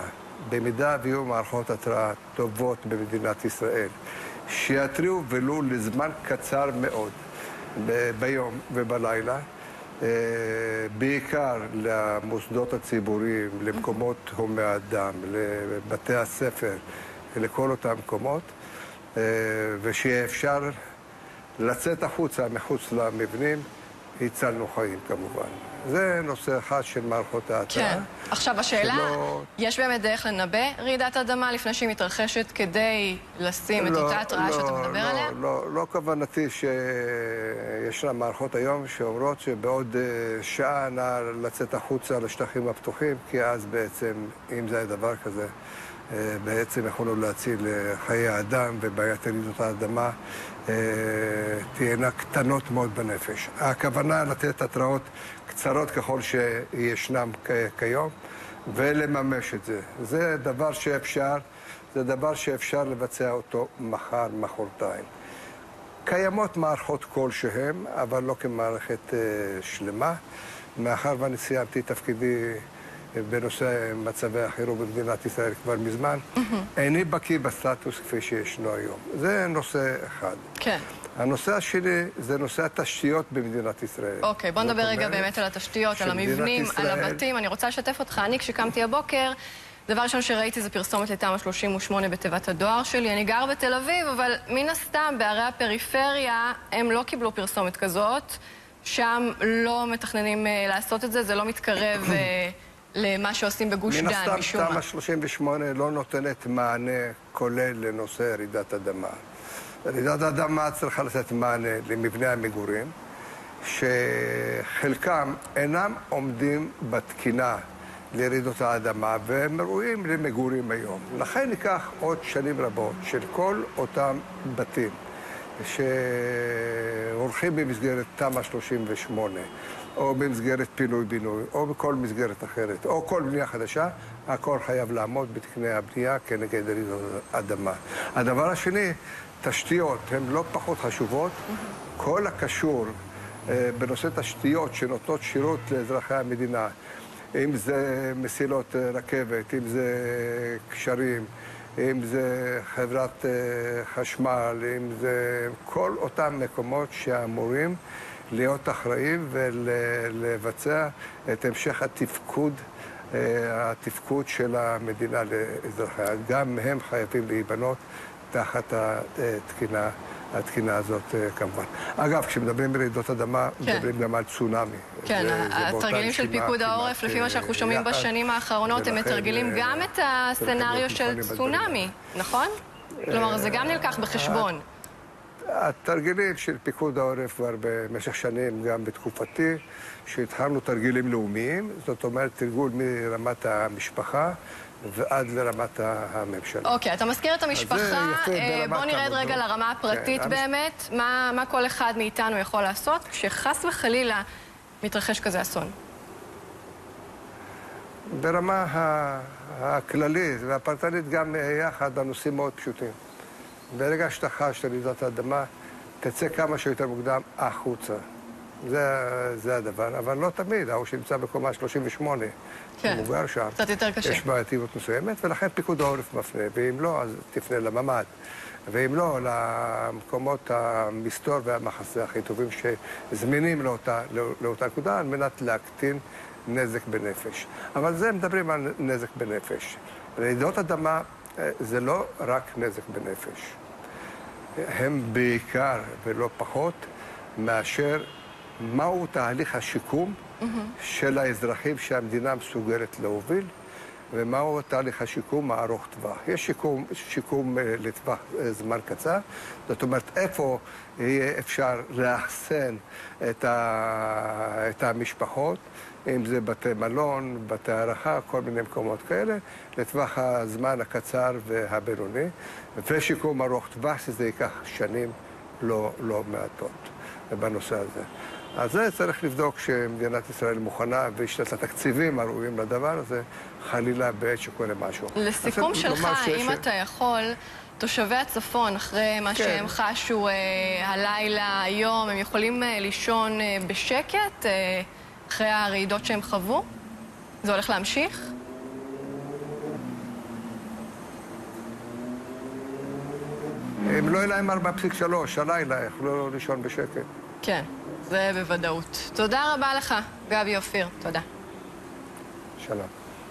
במידה ויהיו מערכות התראה טובות במדינת ישראל, שיתריעו ולו לזמן קצר מאוד ב- ביום ובלילה, אה, בעיקר למוסדות הציבוריים, למקומות הומי האדם, לבתי הספר, לכל אותם מקומות, אה, ושיהיה אפשר לצאת החוצה מחוץ למבנים, הצלנו חיים כמובן. זה נושא אחד של מערכות ההתראה. כן. עכשיו השאלה, שלא... יש באמת דרך לנבא רעידת אדמה לפני שהיא מתרחשת כדי לשים את אותה התראה לא, שאתה מדבר לא, עליה? לא, לא כוונתי שישנן מערכות היום שאומרות שבעוד uh, שעה נא לצאת החוצה לשטחים הפתוחים, כי אז בעצם, אם זה היה דבר כזה, uh, בעצם יכולנו להציל uh, חיי אדם, ובעיית רעידות האדמה uh, תהיינה קטנות מאוד בנפש. הכוונה לתת התראות קצרות ככל שישנם כיום, ולממש את זה. זה דבר שאפשר, זה דבר שאפשר לבצע אותו מחר, מחרתיים. קיימות מערכות כלשהם, אבל לא כמערכת uh, שלמה. מאחר ואני סיימתי תפקידי בנושא מצבי החירום במדינת ישראל כבר מזמן, mm-hmm. איני בקיא בסטטוס כפי שישנו היום. זה נושא אחד. כן. הנושא השני זה נושא התשתיות במדינת ישראל. אוקיי, בוא נדבר רגע באמת על התשתיות, על המבנים, על הבתים. אני רוצה לשתף אותך. אני, כשקמתי הבוקר, דבר ראשון שראיתי זה פרסומת לתמ"א שלושים ושמונה בתיבת הדואר שלי. אני גר בתל אביב, אבל מן הסתם בערי הפריפריה הם לא קיבלו פרסומת כזאת. שם לא מתכננים לעשות את זה, זה לא מתקרב למה שעושים בגוש דן, משום מה. מן הסתם תמ"א שלושים ושמונה לא נותנת מענה כולל לנושא רעידת אדמה. רעידת אדמה צריכה לתת מענה למבני המגורים, שחלקם אינם עומדים בתקינה לרעידות האדמה, והם ראויים למגורים היום. לכן ניקח עוד שנים רבות של כל אותם בתים שהולכים במסגרת תמ"א שלושים ושמונה, או במסגרת פינוי-בינוי, או בכל מסגרת אחרת, או כל בנייה חדשה, הכל חייב לעמוד בתקני הבנייה כנגד רעידות אדמה. הדבר השני, תשתיות הן לא פחות חשובות. כל הקשור אה, בנושא תשתיות שנותנות שירות לאזרחי המדינה, אם זה מסילות אה, רכבת, אם זה קשרים, אם זה חברת אה, חשמל, אם זה כל אותם מקומות שאמורים להיות אחראים ולבצע את המשך התפקוד, אה, התפקוד של המדינה לאזרחיה. גם הם חייבים להיבנות תחת התקינה, התקינה הזאת כמובן. אגב, כשמדברים ברעידות אדמה, כן. מדברים גם על צונאמי. כן, זה, התרגילים של פיקוד העורף, לפי מה שאנחנו שומעים בשנים האחרונות, הם מתרגלים גם את הסצנריו של צונאמי, נכון? כלומר, זה גם נלקח בחשבון. התרגילים של פיקוד העורף כבר במשך שנים, גם בתקופתי, שהתחלנו תרגילים לאומיים, זאת אומרת, תרגול מרמת המשפחה, ועד לרמת הממשלה. אוקיי, אתה מזכיר את המשפחה, בוא נרד רגע לרמה הפרטית באמת. מה כל אחד מאיתנו יכול לעשות כשחס וחלילה מתרחש כזה אסון? ברמה הכללית והפרטנית גם יחד, הנושאים מאוד פשוטים. ברגע שאתה חש של רעידת האדמה, תצא כמה שיותר מוקדם החוצה. זה, זה הדבר, אבל לא תמיד, ההוא שנמצא בקומה שלושים ושמונה, כן, הוא גר שם. קצת יותר קשה. יש בעייתיות מסוימת, ולכן פיקוד העורף מפנה, ואם לא, אז תפנה לממ"ד. ואם לא, למקומות המסתור והמחסה הכי טובים שזמינים לאותה, לאותה נקודה, על מנת להקטין נזק בנפש. אבל זה מדברים על נזק בנפש. רעידות אדמה זה לא רק נזק בנפש. הם בעיקר ולא פחות מאשר מהו תהליך השיקום mm-hmm. של האזרחים שהמדינה מסוגלת להוביל, ומהו תהליך השיקום הארוך טווח. יש שיקום, שיקום לטווח זמן קצר, זאת אומרת, איפה יהיה אפשר לאחסן את, ה, את המשפחות, אם זה בתי מלון, בתי הערכה, כל מיני מקומות כאלה, לטווח הזמן הקצר והבינוני, ושיקום ארוך טווח, שזה ייקח שנים לא, לא מעטות בנושא הזה. אז זה צריך לבדוק שמדינת ישראל מוכנה ויש לה תקציבים הראויים לדבר הזה, חלילה בעת שקורה משהו. לסיכום שלך, אם אתה יכול, תושבי הצפון, אחרי מה שהם חשו הלילה, היום, הם יכולים לישון בשקט אחרי הרעידות שהם חוו? זה הולך להמשיך? אם לא יהיה להם ארבע נקודה שלוש, הלילה יכולו לישון בשקט. כן, זה בוודאות. תודה רבה לך, גבי אופיר. תודה. שלום.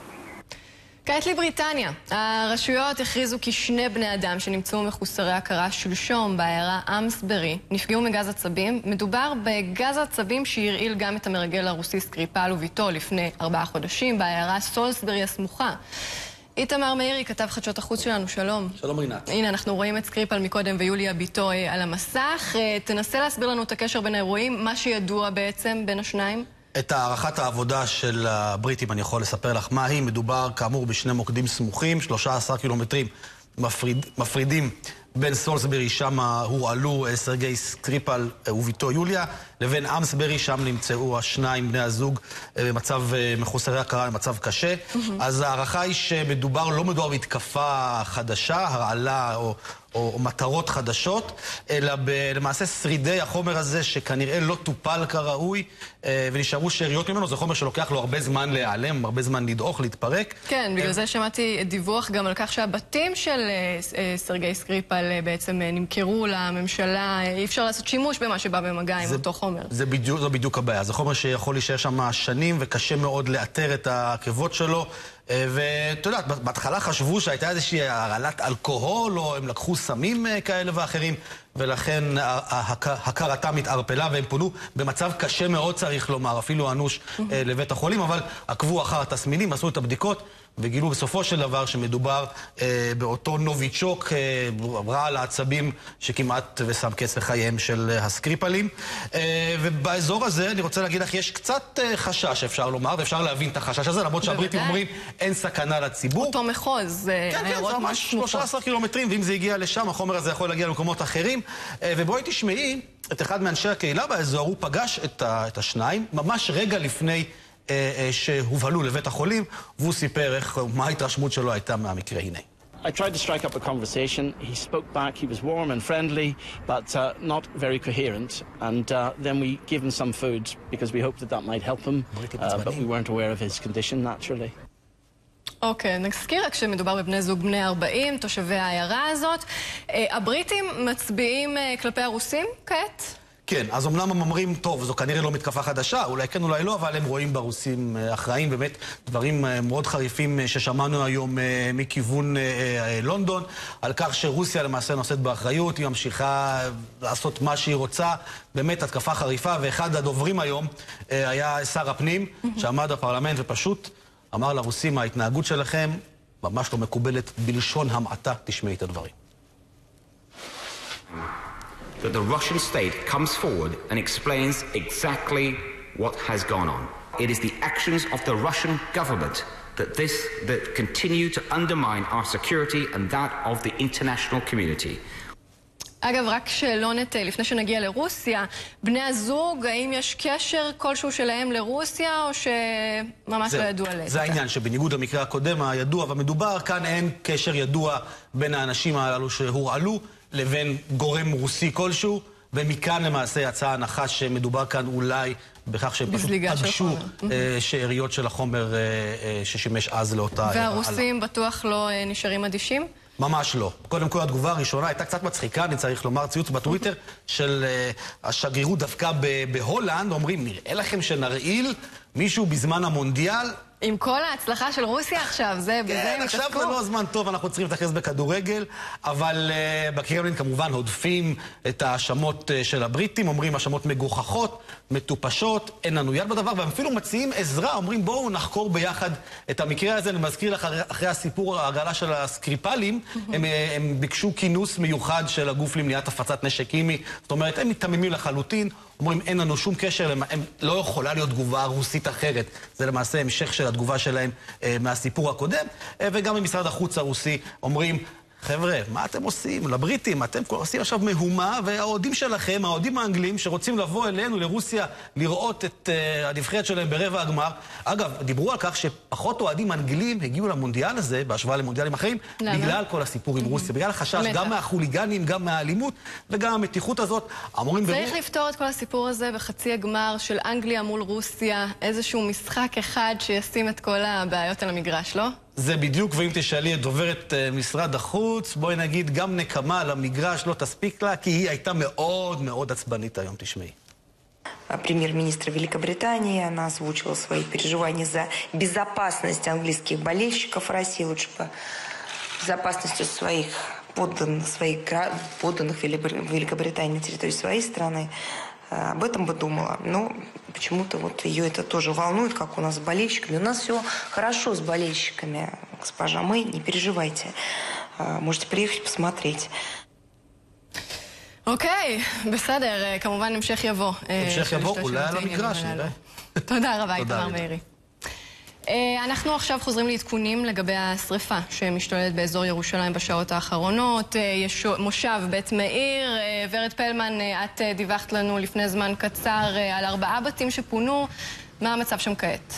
כעת לבריטניה. הרשויות הכריזו כי שני בני אדם שנמצאו מחוסרי הכרה שלשום בעיירה אמסברי נפגעו מגז עצבים. מדובר בגז עצבים שהרעיל גם את המרגל הרוסי סקריפל וביתו לפני ארבעה חודשים בעיירה סולסברי הסמוכה. איתמר מאירי, כתב חדשות החוץ שלנו, שלום. שלום רינת. הנה, אנחנו רואים את סקריפל מקודם ויוליה ביתו על המסך. תנסה להסביר לנו את הקשר בין האירועים, מה שידוע בעצם בין השניים. את הערכת העבודה של הבריטים אני יכול לספר לך מה היא. מדובר כאמור בשני מוקדים סמוכים, שלושה עשר קילומטרים מפריד, מפרידים בין סולסברי, שם הורעלו סרגי סקריפל וביתו יוליה, לבין אמסברי, שם נמצאו השניים בני הזוג במצב מחוסרי הכרה, במצב קשה. Mm-hmm. אז הערכה היא שמדובר, לא מדובר בהתקפה חדשה, הרעלה או, או, או מטרות חדשות, אלא למעשה שרידי החומר הזה שכנראה לא טופל כראוי, ונשארו שאריות ממנו. זה חומר שלוקח לו הרבה זמן להיעלם, הרבה זמן לדעוך, להתפרק. כן, בגלל זה שמעתי דיווח גם על כך שהבתים של סרגי סקריפל בעצם נמכרו לממשלה. אי אפשר לעשות שימוש במה שבא במגע עם אותו חומר. זה בדיוק, זה בדיוק הבעיה. זה חומר שיכול להישאר שם שנים, וקשה מאוד לאתר את העקבות שלו. ואתה יודעת, בהתחלה חשבו שהייתה איזושהי הרעלת אלכוהול, או הם לקחו סמים כאלה ואחרים, ולכן הכרתם התערפלה, והם פונו במצב קשה מאוד, צריך לומר, אפילו אנוש לבית החולים, אבל עקבו אחר התסמינים, עשו את הבדיקות, וגילו בסופו של דבר שמדובר אה, באותו נוביצ'וק, אה, רעל העצבים שכמעט ושם קץ לחייהם של הסקריפלים. אה, ובאזור הזה אני רוצה להגיד לך, יש קצת אה, חשש, אפשר לומר, ואפשר להבין את החשש הזה, למרות שהבריטים אומרים אין סכנה לציבור. אותו מחוז, כן, כן, זה ממש שלושה עשר קילומטרים, ואם זה הגיע לשם, החומר הזה יכול להגיע למקומות אחרים. אה, ובואי תשמעי, את אחד מאנשי הקהילה באזור, הוא פגש את, ה, את השניים, ממש רגע לפני שהובהלו לבית החולים, והוא סיפר איך, מה ההתרשמות שלו הייתה מהמקרה. הנה. I tried to strike up a conversation. He spoke back. He was warm and friendly, but uh, not very coherent. And uh, then we gave him some food because we hoped that that might help him, uh, but we weren't aware of his condition, naturally. אוקיי, נזכיר רק שמדובר בבני זוג בני ארבעים, תושבי העיירה הזאת. הבריטים מצביעים כלפי הרוסים כעת? כן, אז אומנם הם אומרים, טוב, זו כנראה לא מתקפה חדשה, אולי כן, אולי לא, אבל הם רואים ברוסים אחראים, באמת דברים מאוד חריפים ששמענו היום מכיוון לונדון, על כך שרוסיה למעשה נושאת באחריות, היא ממשיכה לעשות מה שהיא רוצה, באמת התקפה חריפה, ואחד הדוברים היום היה שר הפנים, שעמד בפרלמנט ופשוט אמר לרוסים, ההתנהגות שלכם ממש לא מקובלת בלשון המעטה, תשמעי את הדברים. That the Russian state comes forward and explains exactly what has gone on. It is the actions of the Russian government that this that continue to undermine our security and that of the international community. אגב, רק שאלונת, לפני שנגיע לרוסיה, בני הזוג, האם יש קשר כלשהו שלהם לרוסיה, או שממש לא ידוע לזה? זה העניין, שבניגוד למקרה הקודם הידוע ומדובר, כאן אין קשר ידוע בין האנשים הללו שהורעלו, לבין גורם רוסי כלשהו, ומכאן למעשה יצאה הנחה שמדובר כאן אולי בכך שהם פשוט פגשו שאריות של החומר ששימש אז לאותה... והרוסים בטוח לא נשארים אדישים? ממש לא. קודם כל התגובה הראשונה הייתה קצת מצחיקה, אני צריך לומר, ציוץ בטוויטר של השגרירות דווקא בהולנד, אומרים, נראה לכם שנרעיל מישהו בזמן המונדיאל? עם כל ההצלחה של רוסיה עכשיו, זה בזה כן, עכשיו זה לא זמן טוב, אנחנו צריכים להתרכז בכדורגל, אבל uh, בקרמלין כמובן הודפים את האשמות uh, של הבריטים, אומרים האשמות מגוחכות, מטופשות, אין לנו יד בדבר, ואפילו מציעים עזרה, אומרים בואו נחקור ביחד את המקרה הזה. אני מזכיר לך, אחרי הסיפור ההגלה של הסקריפלים, הם, הם ביקשו כינוס מיוחד של הגוף למניעת הפצת נשק כימי, זאת אומרת, הם מתממים לחלוטין, אומרים אין לנו שום קשר, הם לא יכולה להיות תגובה רוסית אחרת, זה למעשה המשך של התגובה שלהם אה, מהסיפור הקודם, אה, וגם במשרד החוץ הרוסי אומרים, חבר'ה, מה אתם עושים? לבריטים, אתם עושים עכשיו מהומה, והאוהדים שלכם, האוהדים האנגלים, שרוצים לבוא אלינו, לרוסיה, לראות את uh, הנבחרת שלהם ברבע הגמר. אגב, דיברו על כך שפחות אוהדים אנגלים הגיעו למונדיאל הזה, בהשוואה למונדיאלים אחרים, למה? בגלל כל הסיפור עם רוסיה, בגלל החשש גם מהחוליגנים, גם מהאלימות, וגם המתיחות הזאת. אמורים צריך ברור... לפתור את כל הסיפור הזה בחצי הגמר של אנגליה מול רוסיה, איזשהו משחק אחד שישים את כל הבעיות על המגרש, לא? זה בדיוק, ואם תשאלי את דוברת משרד החוץ, בואי נגיד גם נקמה על המגרש לא תספיק לה, כי היא הייתה מאוד מאוד עצבנית היום, תשמעי. Премьер-министр Великобритании, она озвучила свои переживания за безопасность английских болельщиков в России, лучше бы безопасностью своих подданных, своих подданных в Великобритании на территории своей страны. Об этом бы думала. Но почему-то вот ее это тоже волнует, как у нас с болельщиками. У нас все хорошо с болельщиками, госпожа Мэй, не переживайте. Можете приехать посмотреть. אוקיי, בסדר, כמובן המשך יבוא. המשך יבוא, אולי על המגרש, נראה. תודה רבה, איתמר מאירי. אנחנו עכשיו חוזרים לעדכונים לגבי השריפה שמשתוללת באזור ירושלים בשעות האחרונות. יש מושב בית מאיר. ורד פלמן, את דיווחת לנו לפני זמן קצר על ארבעה בתים שפונו. מה המצב שם כעת?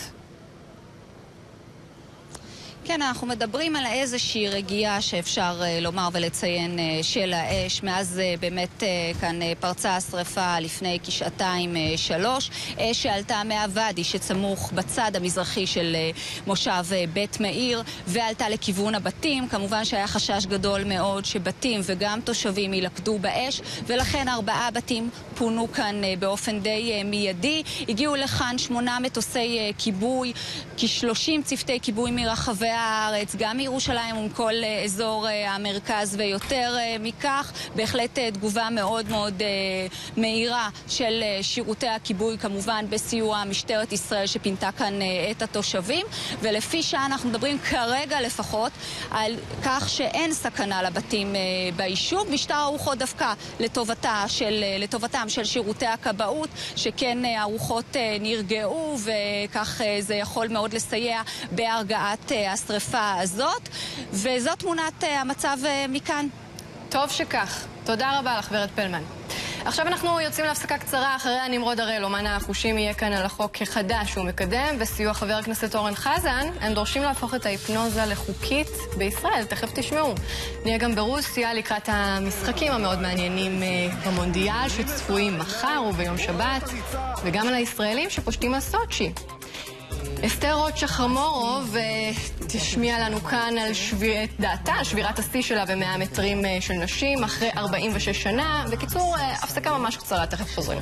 כן, אנחנו מדברים על איזושהי רגיעה שאפשר לומר ולציין של האש. מאז באמת כאן פרצה השריפה לפני כשעתיים שלוש. אש שעלתה מהוואדי שצמוך בצד המזרחי של מושב בית מאיר ועלתה לכיוון הבתים. כמובן שהיה חשש גדול מאוד שבתים וגם תושבים ילכדו באש, ולכן ארבעה בתים פונו כאן באופן די מיידי. הגיעו לכאן שמונה מטוסי כיבוי, כשלושים צוותי כיבוי מרחבי הארץ, גם מירושלים ומכל אזור המרכז ויותר מכך. בהחלט תגובה מאוד מאוד מהירה של שירותי הכיבוי, כמובן בסיוע משטרת ישראל שפינתה כאן את התושבים. ולפי שעה אנחנו מדברים כרגע לפחות על כך שאין סכנה לבתים ביישוב. משטר הרוחות דווקא לטובתה של, לטובתם של שירותי הכבאות, שכן הרוחות נרגעו, וכך זה יכול מאוד לסייע בהרגעת השריפה הזאת. וזאת תמונת המצב מכאן. טוב שכך. תודה רבה לך, ורד פלמן. עכשיו אנחנו יוצאים להפסקה קצרה. אחרי הנמרוד הראל, אומן החושים, יהיה כאן על החוק החדש שהוא מקדם, וסיוע חבר הכנסת אורן חזן. הם דורשים להפוך את ההיפנוזה לחוקית בישראל, תכף תשמעו. נהיה גם ברוסיה לקראת המשחקים המאוד מעניינים במונדיאל שצפויים מחר וביום שבת, וגם על הישראלים שפושטים על סוצ'י. אסתר רוטשה חמורוב תשמיע לנו כאן על שביר... דעתה, על שבירת השיא שלה במאה מטרים של נשים אחרי ארבעים ושש שנה. בקיצור, הפסקה ממש קצרה, תכף חוזרים.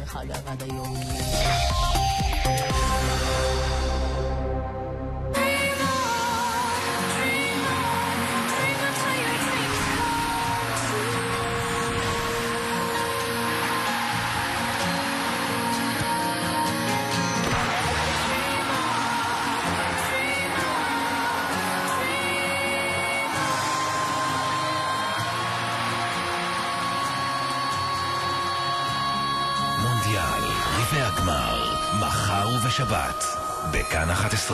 הגמר, מחר ובשבת, בכאן אחת עשרה.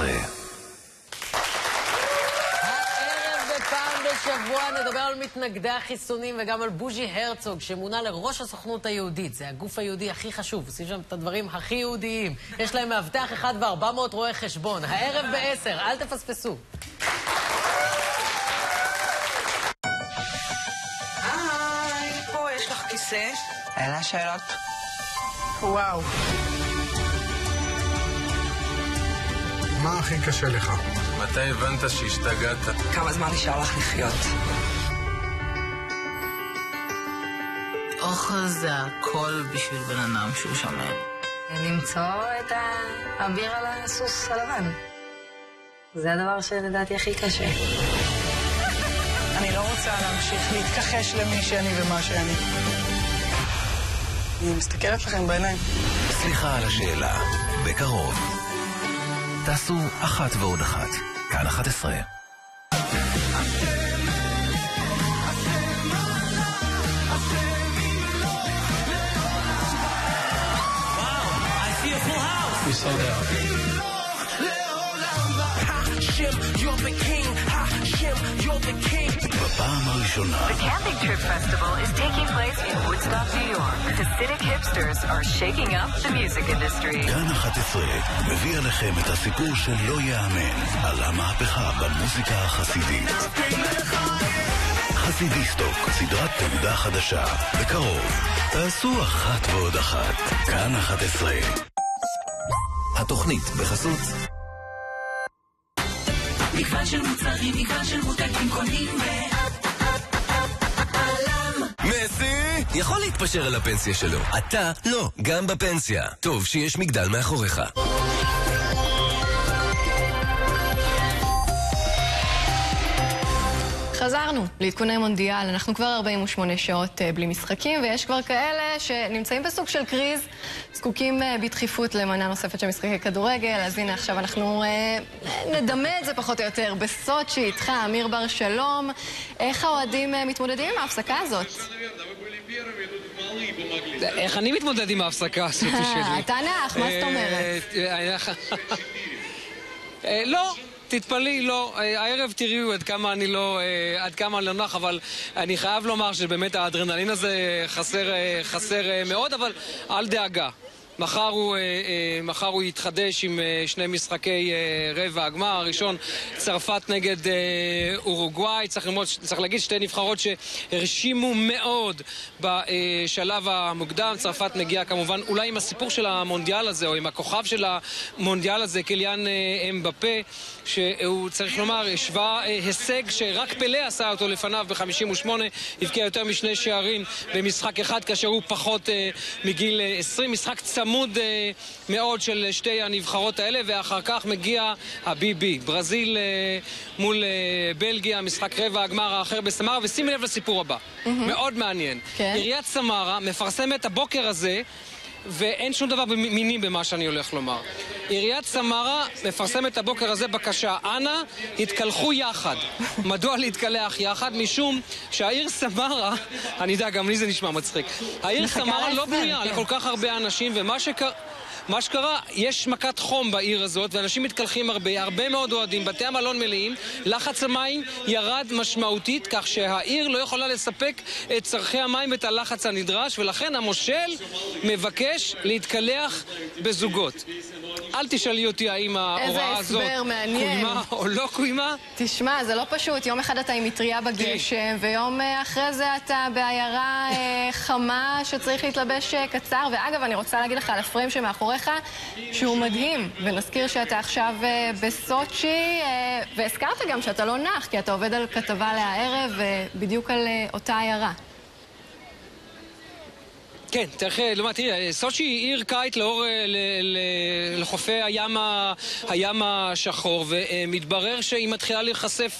הערב בפעם בשבוע נדבר על מתנגדי החיסונים וגם על בוז'י הרצוג, שמונה לראש הסוכנות היהודית. זה הגוף היהודי הכי חשוב, עושים שם את הדברים הכי יהודיים. יש להם מאבטח אחד וארבע מאות רואי חשבון. הערב בעשר, אל תפספסו. היי, פה יש לך כיסא. אלה שאלות. וואו. מה הכי קשה לך? מתי הבנת שהשתגעת? כמה זמן נשאר לך לחיות? אוכל זה הכל בשביל בן אדם שהוא שומר. למצוא את האביר על הסוס הלבן. זה הדבר שלדעתי הכי קשה. אני לא רוצה להמשיך להתכחש למי שאני ומה שאני. אני מסתכלת לכם בעיניים. סליחה על השאלה, בקרוב. תעשו אחת ועוד אחת, כאן אחת עשרה. We sold out. בפעם הראשונה. The Camping Trip Festival is taking place in Woodstock, New York. Hasidic hipsters are shaking up the music industry. כאן אחת עשרה מביא עליכם את הסיפור של לא יאמן על המהפכה במוזיקה החסידית. חסידיסטוק, סדרת תעודה חדשה. בקרוב, תעשו אחת ועוד אחת. כאן אחת עשרה. התוכנית בחסות מגוון של מוצרים, מגוון של מותגים קונים מסי יכול להתפשר על הפנסיה שלו. אתה לא, גם בפנסיה. טוב שיש מגדל מאחוריך. חזרנו לעדכוני מונדיאל, אנחנו כבר ארבעים ושמונה שעות בלי משחקים, ויש כבר כאלה שנמצאים בסוג של קריז, זקוקים בדחיפות למנה נוספת של משחקי כדורגל. אז הנה עכשיו אנחנו נדמה את זה פחות או יותר בסוצ'י איתך, אמיר בר שלום. איך האוהדים מתמודדים עם ההפסקה הזאת? איך אני מתמודד עם ההפסקה הזאת שלי? אתה נח, מה זאת אומרת? לא. תתפלאי, לא, הערב תראו עד כמה אני לא, עד כמה אני לא נח, אבל אני חייב לומר שבאמת האדרנלין הזה חסר, חסר מאוד, אבל אל דאגה. מחר הוא, מחר הוא יתחדש עם שני משחקי רבע הגמר. הראשון, צרפת נגד אורוגוואי. צריך ללמוד, צריך להגיד, שתי נבחרות שהרשימו מאוד בשלב המוקדם. צרפת מגיעה כמובן אולי עם הסיפור של המונדיאל הזה, או עם הכוכב של המונדיאל הזה, קיליאן אמבפה, שהוא צריך לומר, השווה הישג שרק פלה עשה אותו לפניו ב-חמישים ושמונה, הבקיע יותר משני שערים במשחק אחד, כאשר הוא פחות מגיל עשרים. משחק צמוד מאוד של שתי הנבחרות האלה, ואחר כך מגיע ה-בי בי, ברזיל מול בלגיה, משחק רבע הגמר האחר בסמרה. ושימי לב לסיפור הבא, מאוד מעניין. עיריית סמרה מפרסמת הבוקר הזה, ואין שום דבר מיני במה שאני הולך לומר. עיריית סמרה מפרסמת הבוקר הזה בקשה, אנא, התקלחו יחד. מדוע להתקלח יחד? משום שהעיר סמרה, אני יודע, גם לי זה נשמע מצחיק, העיר סמרה לא בנויה לכל כך הרבה אנשים, ומה שקרה... מה שקרה, יש מכת חום בעיר הזאת, ואנשים מתקלחים הרבה, הרבה מאוד אוהדים, בתי המלון מלאים, לחץ המים ירד משמעותית, כך שהעיר לא יכולה לספק את צרכי המים ואת הלחץ הנדרש, ולכן המושל מבקש להתקלח בזוגות. אל תשאלי אותי האם ההוראה הזאת קוימה או לא קוימה. תשמע, זה לא פשוט. יום אחד אתה עם מטריה בגשם, ויום אחרי זה אתה בעיירה חמה שצריך להתלבש קצר. ואגב, אני רוצה להגיד לך על הפריים שמאחוריך, שהוא מדהים. ונזכיר שאתה עכשיו בסוצ'י, והזכרת גם שאתה לא נח, כי אתה עובד על כתבה להערב, בדיוק על אותה עיירה. כן, תראה, תראה, סוצ'י היא עיר קיץ לאור לחופי הים, הים השחור, ומתברר שהיא מתחילה להיחשף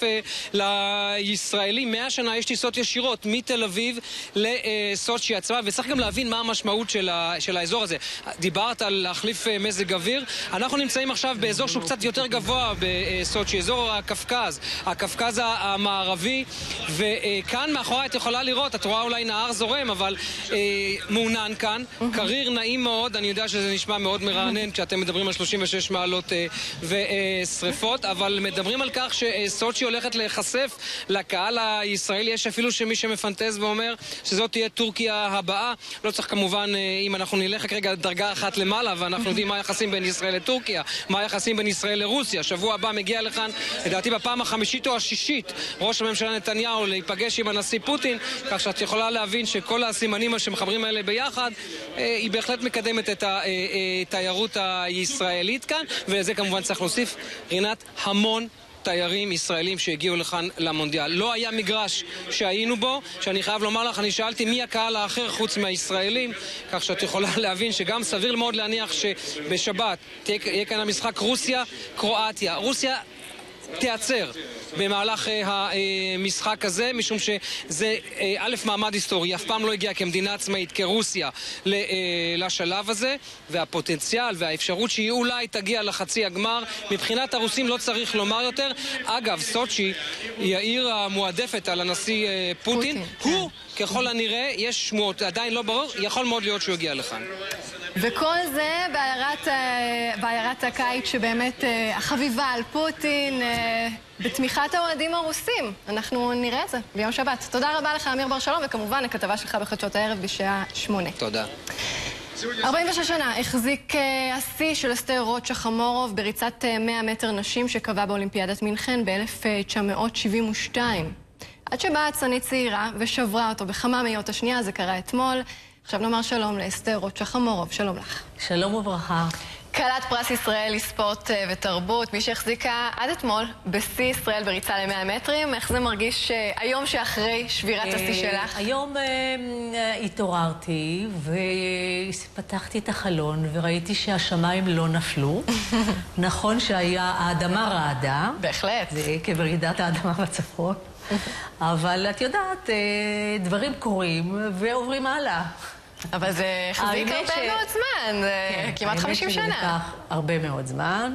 לישראלים. מאה שנה יש טיסות ישירות מתל אביב לסוצ'י עצמה, וצריך גם להבין מה המשמעות של, ה, של האזור הזה. דיברת על להחליף מזג אוויר. אנחנו נמצאים עכשיו באזור שהוא קצת יותר גבוה בסוצ'י, אזור הקפקז, הקפקז המערבי, וכאן מאחורי את יכולה לראות, את רואה אולי נהר זורם, אבל מעונן כאן, קריר נעים מאוד. אני יודע שזה נשמע מאוד מרענן כשאתם מדברים על שלושים ושש מעלות ושריפות, אבל מדברים על כך שסוצ'י הולכת להיחשף לקהל הישראלי. יש אפילו שמי שמפנטז ואומר שזאת תהיה טורקיה הבאה. לא צריך כמובן, אם אנחנו נלך כרגע דרגה אחת למעלה, ואנחנו יודעים מה היחסים בין ישראל לטורקיה, מה היחסים בין ישראל לרוסיה. שבוע הבא מגיע לכאן, לדעתי בפעם החמישית או השישית, ראש הממשלה נתניהו להיפגש עם הנשיא פוטין, כך שאת יכולה להבין שכל הסימנים שמחברים האלה ביחד, היא בהחלט מקדמת את התיירות הישראלית כאן, ולזה כמובן צריך להוסיף, רינת, המון תיירים ישראלים שהגיעו לכאן למונדיאל. לא היה מגרש שהיינו בו, שאני חייב לומר לך, אני שאלתי מי הקהל האחר חוץ מהישראלים, כך שאת יכולה להבין שגם סביר מאוד להניח שבשבת יהיה כאן המשחק רוסיה-קרואטיה. רוסיה תיעצר במהלך המשחק הזה, משום שזה א' מעמד היסטורי, אף פעם לא הגיע כמדינה עצמאית, כרוסיה, לשלב הזה, והפוטנציאל והאפשרות שהיא אולי תגיע לחצי הגמר, מבחינת הרוסים לא צריך לומר יותר. אגב, סוצ'י היא העיר המועדפת על הנשיא פוטין. הוא, ככל הנראה, יש שמועות, עדיין לא ברור, יכול מאוד להיות שהוא יגיע לכאן. וכל זה בעיירת, בעיירת הקיץ שבאמת החביבה על פוטין, בתמיכת האוהדים הרוסים. אנחנו נראה את זה ביום שבת. תודה רבה לך, אמיר בר שלום, וכמובן הכתבה שלך בחדשות הערב בשעה שמונה. תודה. ארבעים ושש שנה החזיק השיא של אסתר רוטשה חמורוב בריצת מאה מטר נשים שקבע באולימפיאדת מינכן ב-אלף תשע מאות שבעים ושתיים. עד שבאה אצנית צעירה ושברה אותו בכמה מאיות השנייה, זה קרה אתמול. עכשיו נאמר שלום לאסתר רוטשה חמורוב, שלום לך. שלום וברכה. כלת פרס ישראל לספורט ותרבות, מי שהחזיקה עד אתמול בשיא ישראל בריצה ל-מאה מטרים. איך זה מרגיש היום שאחרי שבירת השיא שלך? היום התעוררתי ופתחתי את החלון וראיתי שהשמיים לא נפלו. נכון שהאדמה רעדה. בהחלט. זה כברעידת האדמה בצפון. אבל את יודעת, דברים קורים ועוברים הלאה. אבל זה חזיק הרבה מאוד זמן, זה כמעט חמישים שנה. האמת שזה לקח הרבה מאוד זמן.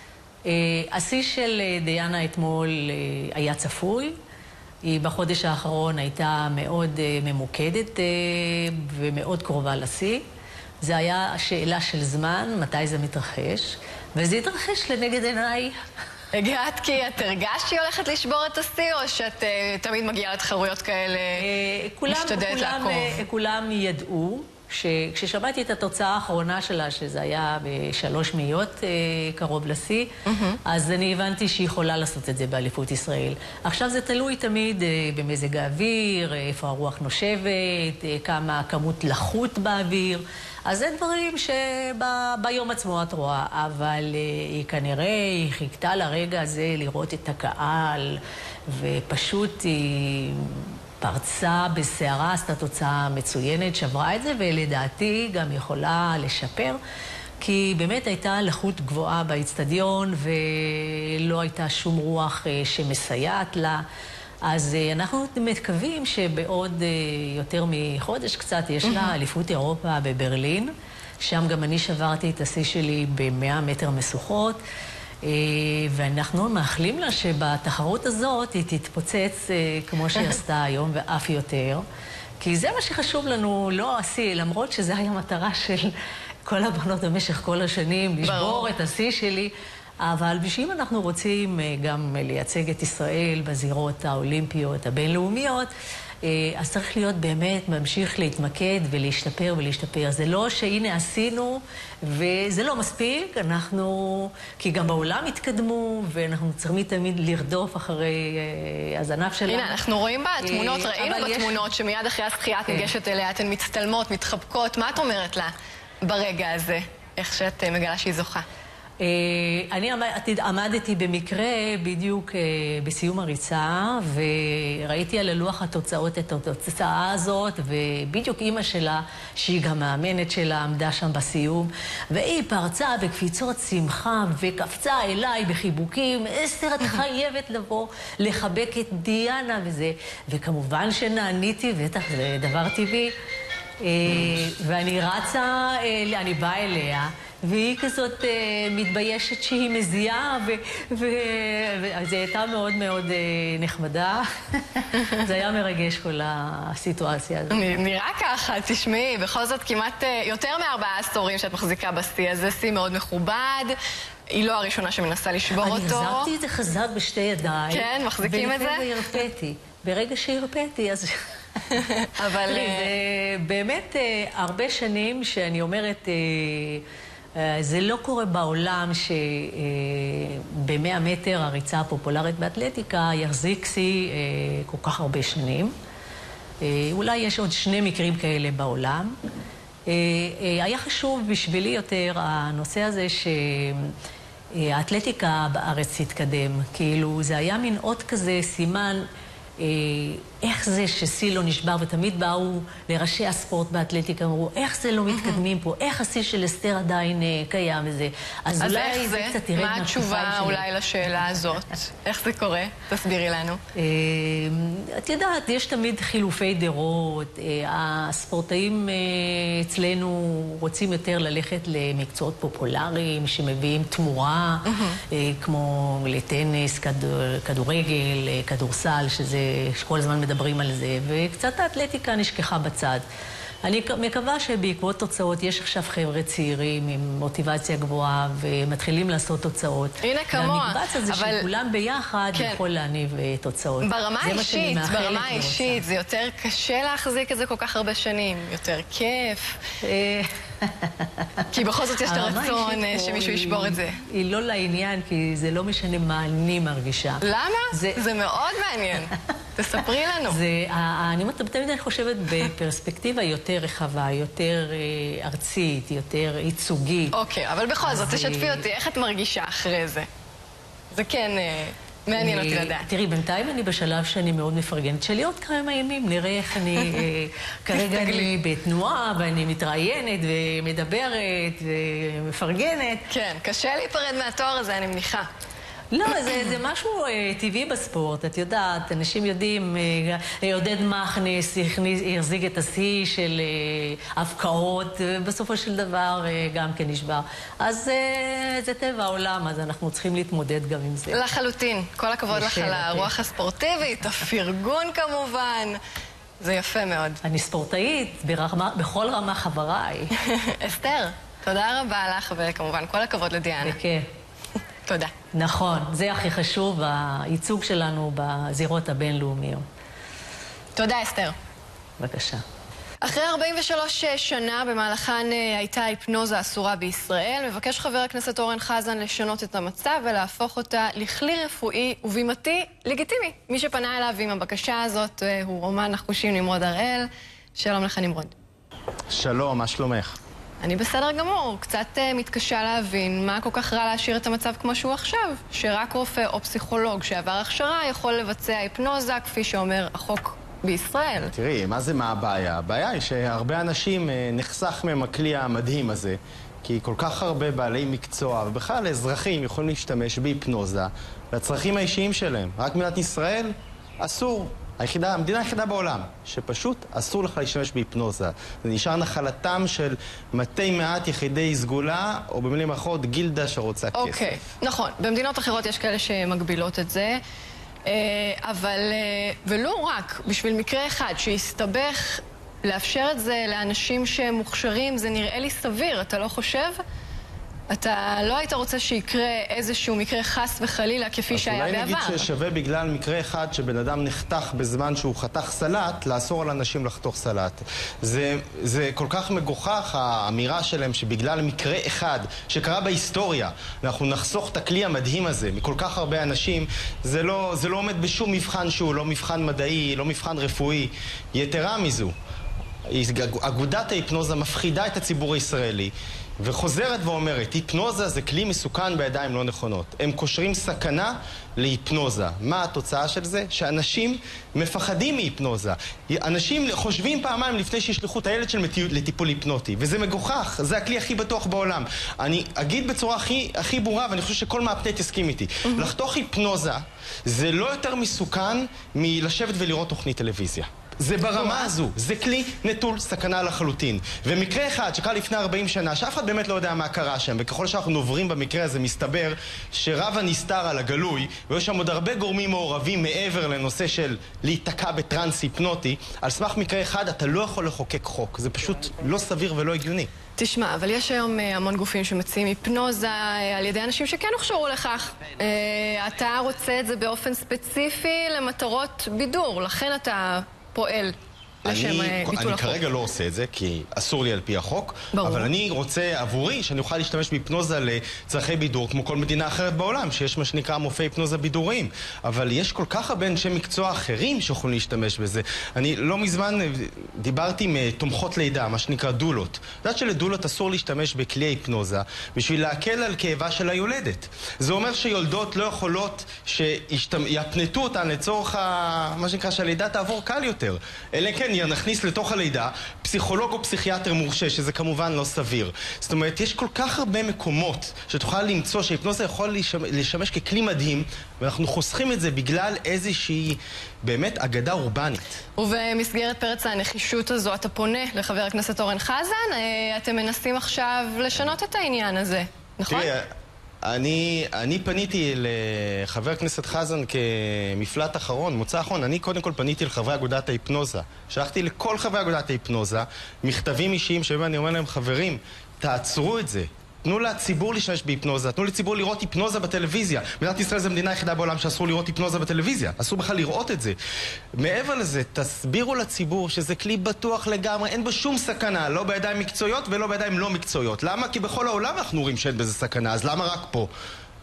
השיא של דיאנה אתמול היה צפוי. היא בחודש האחרון הייתה מאוד ממוקדת ומאוד קרובה לשיא. זה היה שאלה של זמן, מתי זה מתרחש, וזה התרחש לנגד עיניי. הגעת כי את הרגשת שהיא הולכת לשבור את השיא, או שאת uh, תמיד מגיעה לתחרויות כאלה, משתדלת לעקוב? כולם ידעו שכששמעתי את התוצאה האחרונה שלה, שזה היה בשלוש מאיות uh, קרוב לשיא, mm-hmm. אז אני הבנתי שהיא יכולה לעשות את זה באליפות ישראל. עכשיו זה תלוי תמיד uh, במזג האוויר, איפה הרוח נושבת, uh, כמה כמות לחות באוויר. אז זה דברים שביום עצמו את רואה, אבל היא כנראה, היא חיכתה לרגע הזה לראות את הקהל, ופשוט היא פרצה בסערה, עשתה תוצאה מצוינת, שברה את זה, ולדעתי גם יכולה לשפר, כי באמת הייתה לחות גבוהה באצטדיון, ולא הייתה שום רוח שמסייעת לה. אז אנחנו מקווים שבעוד יותר מחודש קצת יש לה אליפות אירופה בברלין. שם גם אני שברתי את השיא שלי ב-מאה מטר משוכות. ואנחנו מאחלים לה שבתחרות הזאת היא תתפוצץ כמו שהיא עשתה היום ואף יותר. כי זה מה שחשוב לנו, לא השיא, למרות שזה היה מטרה של כל הבנות במשך כל השנים, לשבור את השיא שלי. אבל בשביל אנחנו רוצים גם לייצג את ישראל בזירות האולימפיות, הבינלאומיות, אז צריך להיות באמת ממשיך להתמקד ולהשתפר ולהשתפר. זה לא שהנה עשינו, וזה לא מספיק, אנחנו, כי גם בעולם התקדמו, ואנחנו צריכים תמיד לרדוף אחרי הזנב שלנו. הנה, אנחנו רואים בתמונות, ראינו בתמונות שמיד אחרי הזכייה את ניגשת אליה, אתן מצטלמות, מתחבקות, מה את אומרת לה ברגע הזה, איך שאת מגלה שהיא זוכה? אני עמדתי במקרה בדיוק בסיום הריצה, וראיתי על הלוח התוצאות את התוצאה הזאת, ובדיוק אימא שלה, שהיא גם מאמנת שלה, עמדה שם בסיום, והיא פרצה בקפיצות שמחה, וקפצה אליי בחיבוקים, אסתר, את חייבת לבוא לחבק את דיאנה וזה, וכמובן שנעניתי, בטח זה דבר טבעי, ואני רצה, אני באה אליה, והיא כזאת אה, מתביישת שהיא מזיעה, וזו הייתה מאוד מאוד אה, נחמדה. זה היה מרגש כל הסיטואציה הזאת. נראה ככה, תשמעי, בכל זאת כמעט אה, יותר מארבעה עשורים שאת מחזיקה בשיא, אז זה שיא מאוד מכובד. היא לא הראשונה שמנסה לשבור אני אותו. אני החזרתי את זה חזק בשתי ידיים. כן, מחזיקים את זה? ולפני הרפאתי. ברגע שהרפאתי, אז... אבל... זה באמת אה, הרבה שנים שאני אומרת... אה, זה לא קורה בעולם שב-מאה מטר הריצה הפופולרית באתלטיקה יחזיק שיא כל כך הרבה שנים. אולי יש עוד שני מקרים כאלה בעולם. היה חשוב בשבילי יותר הנושא הזה שהאתלטיקה בארץ התקדם. כאילו זה היה מין אות כזה, סימן איך זה ששיא לא נשבר, ותמיד באו לראשי הספורט באתלטיקה, אמרו, איך זה לא מתקדמים פה, איך השיא של אסתר עדיין קיים וזה. אז אולי זה קצת תרד מהתקופה שלי. מה התשובה אולי לשאלה הזאת? איך זה קורה? תסבירי לנו. את יודעת, יש תמיד חילופי דורות. הספורטאים אצלנו רוצים יותר ללכת למקצועות פופולריים שמביאים תמורה, כמו לטניס, כדורגל, כדורסל, שזה כל הזמן מדברים על זה, וקצת האתלטיקה נשכחה בצד. אני מקווה שבעקבות תוצאות יש עכשיו חבר'ה צעירים עם מוטיבציה גבוהה ומתחילים לעשות תוצאות. הנה כמוה. והמקבץ הזה אבל... שכולם ביחד כן. יכול להניב תוצאות. ברמה האישית, ברמה האישית, זה יותר קשה להחזיק את זה כל כך הרבה שנים. יותר כיף. כי בכל זאת יש את הרצון שמישהו ישבור את זה. היא לא לעניין, כי זה לא משנה מה אני מרגישה. למה? זה מאוד מעניין. תספרי לנו. אני תמיד אני חושבת בפרספקטיבה יותר רחבה, יותר ארצית, יותר ייצוגית. אוקיי, אבל בכל זאת, תשתפי אותי, איך את מרגישה אחרי זה? זה כן מעניין אותי לדעת. תראי, בינתיים אני בשלב שאני מאוד מפרגנת שלי עוד כמה ימים, נראה איך אני... כרגע אני בתנועה, ואני מתראיינת ומדברת ומפרגנת. כן, קשה להיפרד מהתואר הזה, אני מניחה. לא, זה, זה משהו uh, טבעי בספורט, את יודעת, אנשים יודעים, uh, עודד מכנס החזיק את השיא של uh, הפקעות, ובסופו של דבר uh, גם כן נשבר. אז uh, זה טבע העולם, אז אנחנו צריכים להתמודד גם עם זה. לחלוטין, כל הכבוד לך על הרוח הספורטיבית, הפרגון כמובן, זה יפה מאוד. אני ספורטאית, ברמה, בכל רמה חבריי. אסתר, תודה רבה לך, וכמובן כל הכבוד לדיאנה. בכיף. תודה. נכון, זה הכי חשוב, הייצוג שלנו בזירות הבינלאומיות. תודה, אסתר. בבקשה. אחרי ארבעים ושלוש שנה, במהלכן הייתה היפנוזה אסורה בישראל, מבקש חבר הכנסת אורן חזן לשנות את המצב ולהפוך אותה לכלי רפואי ובימתי לגיטימי. מי שפנה אליו עם הבקשה הזאת הוא רומן נחושים נמרוד הראל. שלום לך נמרוד. שלום, מה שלומך? אני בסדר גמור, קצת uh, מתקשה להבין מה כל כך רע להשאיר את המצב כמו שהוא עכשיו, שרק רופא או פסיכולוג שעבר הכשרה יכול לבצע היפנוזה, כפי שאומר החוק בישראל. תראי, מה זה מה הבעיה? הבעיה היא שהרבה אנשים uh, נחסך מהם הכלי המדהים הזה, כי כל כך הרבה בעלי מקצוע, ובכלל אזרחים יכולים להשתמש בהיפנוזה לצרכים האישיים שלהם. רק מדינת ישראל אסור. היחידה, המדינה היחידה בעולם, שפשוט אסור לך להשתמש בהיפנוזה. זה נשאר נחלתם של מתי מעט יחידי סגולה, או במילים אחרות גילדה שרוצה כסף. אוקיי, נכון. במדינות אחרות יש כאלה שמגבילות את זה, אבל, ולא רק, בשביל מקרה אחד שיסתבך לאפשר את זה לאנשים שמוכשרים, זה נראה לי סביר, אתה לא חושב? אתה לא היית רוצה שיקרה איזשהו מקרה חס וחלילה כפי שהיה בעבר. אז אולי נגיד ששווה בגלל מקרה אחד שבן אדם נחתך בזמן שהוא חתך סלט, לאסור על אנשים לחתוך סלט. זה, זה כל כך מגוחך האמירה שלהם שבגלל מקרה אחד שקרה בהיסטוריה, אנחנו נחסוך את הכלי המדהים הזה מכל כך הרבה אנשים, זה לא, זה לא עומד בשום מבחן שהוא, לא מבחן מדעי, לא מבחן רפואי. יתרה מזו, אגודת ההיפנוזה מפחידה את הציבור הישראלי, וחוזרת ואומרת, היפנוזה זה כלי מסוכן בידיים לא נכונות. הם קושרים סכנה להיפנוזה. מה התוצאה של זה? שאנשים מפחדים מהיפנוזה. אנשים חושבים פעמיים לפני שישלחו את הילד של לטיפול היפנוטי, וזה מגוחך, זה הכלי הכי בטוח בעולם. אני אגיד בצורה הכי, הכי ברורה, ואני חושב שכל מאפנט יסכים איתי. לחתוך היפנוזה זה לא יותר מסוכן מלשבת ולראות תוכנית טלוויזיה. זה ברמה הזו, זה כלי נטול סכנה לחלוטין. ומקרה אחד שקרה לפני ארבעים שנה, שאף אחד באמת לא יודע מה קרה שם, וככל שאנחנו עוברים במקרה הזה מסתבר שרב הנסתר על הגלוי, ויש שם עוד הרבה גורמים מעורבים מעבר לנושא של להיתקע בטרנס היפנוטי, על סמך מקרה אחד אתה לא יכול לחוקק חוק. זה פשוט לא סביר ולא הגיוני. תשמע, אבל יש היום המון גופים שמציעים היפנוזה על ידי אנשים שכן הוכשרו לכך. אתה רוצה את זה באופן ספציפי למטרות בידור, לכן אתה פועל לשם ביטול החוק. אני כרגע לא עושה את זה, כי אסור לי על פי החוק, אבל אני רוצה עבורי שאני אוכל להשתמש בהיפנוזה לצרכי בידור, כמו כל מדינה אחרת בעולם, שיש מה שנקרא מופעי היפנוזה בידוריים. אבל יש כל כך הרבה אנשי מקצוע אחרים שיכולים להשתמש בזה. אני לא מזמן דיברתי עם תומכות לידה, מה שנקרא דולות. יודעת שלדולות אסור להשתמש בכלי היפנוזה בשביל להקל על כאבה של היולדת. זה אומר שיולדות לא יכולות שיפנטו אותן לצורך מה שנקרא שהלידה תעבור קל יותר. אלא כן, נכניס לתוך הלידה פסיכולוג או פסיכיאטר מורשה, שזה כמובן לא סביר. זאת אומרת, יש כל כך הרבה מקומות שתוכל למצוא שהיפנוזה יכול לשמש, לשמש ככלי מדהים, ואנחנו חוסכים את זה בגלל איזושהי באמת אגדה אורבנית. ובמסגרת פרץ הנחישות הזו אתה פונה לחבר הכנסת אורן חזן, אתם מנסים עכשיו לשנות את העניין הזה, נכון? תראי, אני, אני פניתי לחבר הכנסת חזן כמפלט אחרון, מוצא אחרון. אני קודם כל פניתי לחברי אגודת ההיפנוזה. שלחתי לכל חברי אגודת ההיפנוזה מכתבים אישיים שבהם אני אומר להם, חברים, תעצרו את זה. תנו לציבור להשתמש בהיפנוזה, תנו לציבור לראות היפנוזה בטלוויזיה. מדינת ישראל זו מדינה היחידה בעולם שאסור לראות היפנוזה בטלוויזיה. אסור בכלל לראות את זה. מעבר לזה, תסבירו לציבור שזה כלי בטוח לגמרי, אין בו שום סכנה, לא בידיים מקצועיות ולא בידיים לא מקצועיות. למה? כי בכל העולם אנחנו רואים שאין בזה סכנה, אז למה רק פה?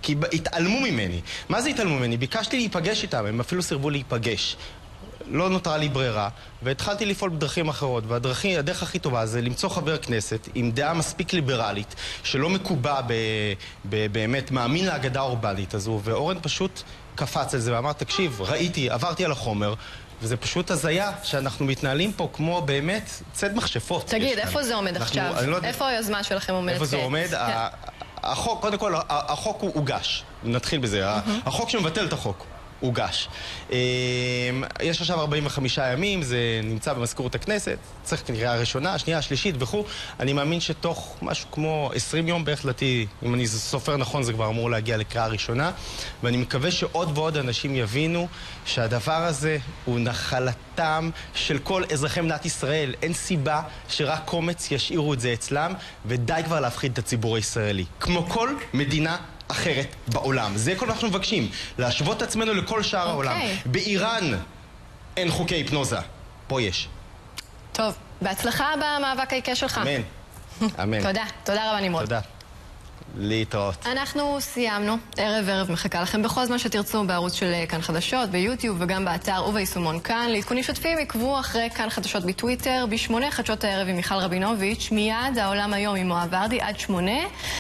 כי התעלמו ממני. מה זה התעלמו ממני? ביקשתי להיפגש איתם, הם אפילו סירבו להיפגש. לא נותרה לי ברירה, והתחלתי לפעול בדרכים אחרות, והדרך הכי טובה זה למצוא חבר כנסת עם דעה מספיק ליברלית, שלא מקובע ב, ב, באמת מאמין להגדה האורבנית הזו, ואורן פשוט קפץ על זה ואמר, תקשיב, ראיתי, עברתי על החומר, וזה פשוט הזיה שאנחנו מתנהלים פה כמו באמת צד מכשפות. תגיד, איפה זה עומד אנחנו, עכשיו? לא איפה היוזמה שלכם עומדת? איפה זה עומד? החוק, קודם כל, החוק הוא הוגש. נתחיל בזה. החוק שמבטל את החוק. הוגש. יש עכשיו ארבעים וחמישה ימים, זה נמצא במזכירות הכנסת, צריך קריאה ראשונה, שנייה, שלישית וכו'. אני מאמין שתוך משהו כמו עשרים יום בהחלטי, אם אני סופר נכון, זה כבר אמור להגיע לקריאה ראשונה, ואני מקווה שעוד ועוד אנשים יבינו שהדבר הזה הוא נחלתם של כל אזרחי מדינת ישראל. אין סיבה שרק קומץ ישאירו את זה אצלם, ודי כבר להפחיד את הציבור הישראלי. כמו כל מדינה אחרת בעולם. זה כל אנחנו מבקשים, להשוות את עצמנו לכל שאר העולם. באיראן אין חוקי היפנוזה. פה יש. טוב, בהצלחה במאבק העיקש שלך. אמן. אמן. תודה, תודה רבה נמרוד. תודה. להתראות. אנחנו סיימנו. ערב ערב מחכה לכם בכל זמן שתרצו בערוץ של כאן חדשות, ביוטיוב וגם באתר וביישומון כאן. לעדכונים שוטפים עקבו אחרי כאן חדשות בטוויטר. בשמונה חדשות הערב עם מיכל רבינוביץ'. מיד העולם היום עם מואב ורדי עד שמונה.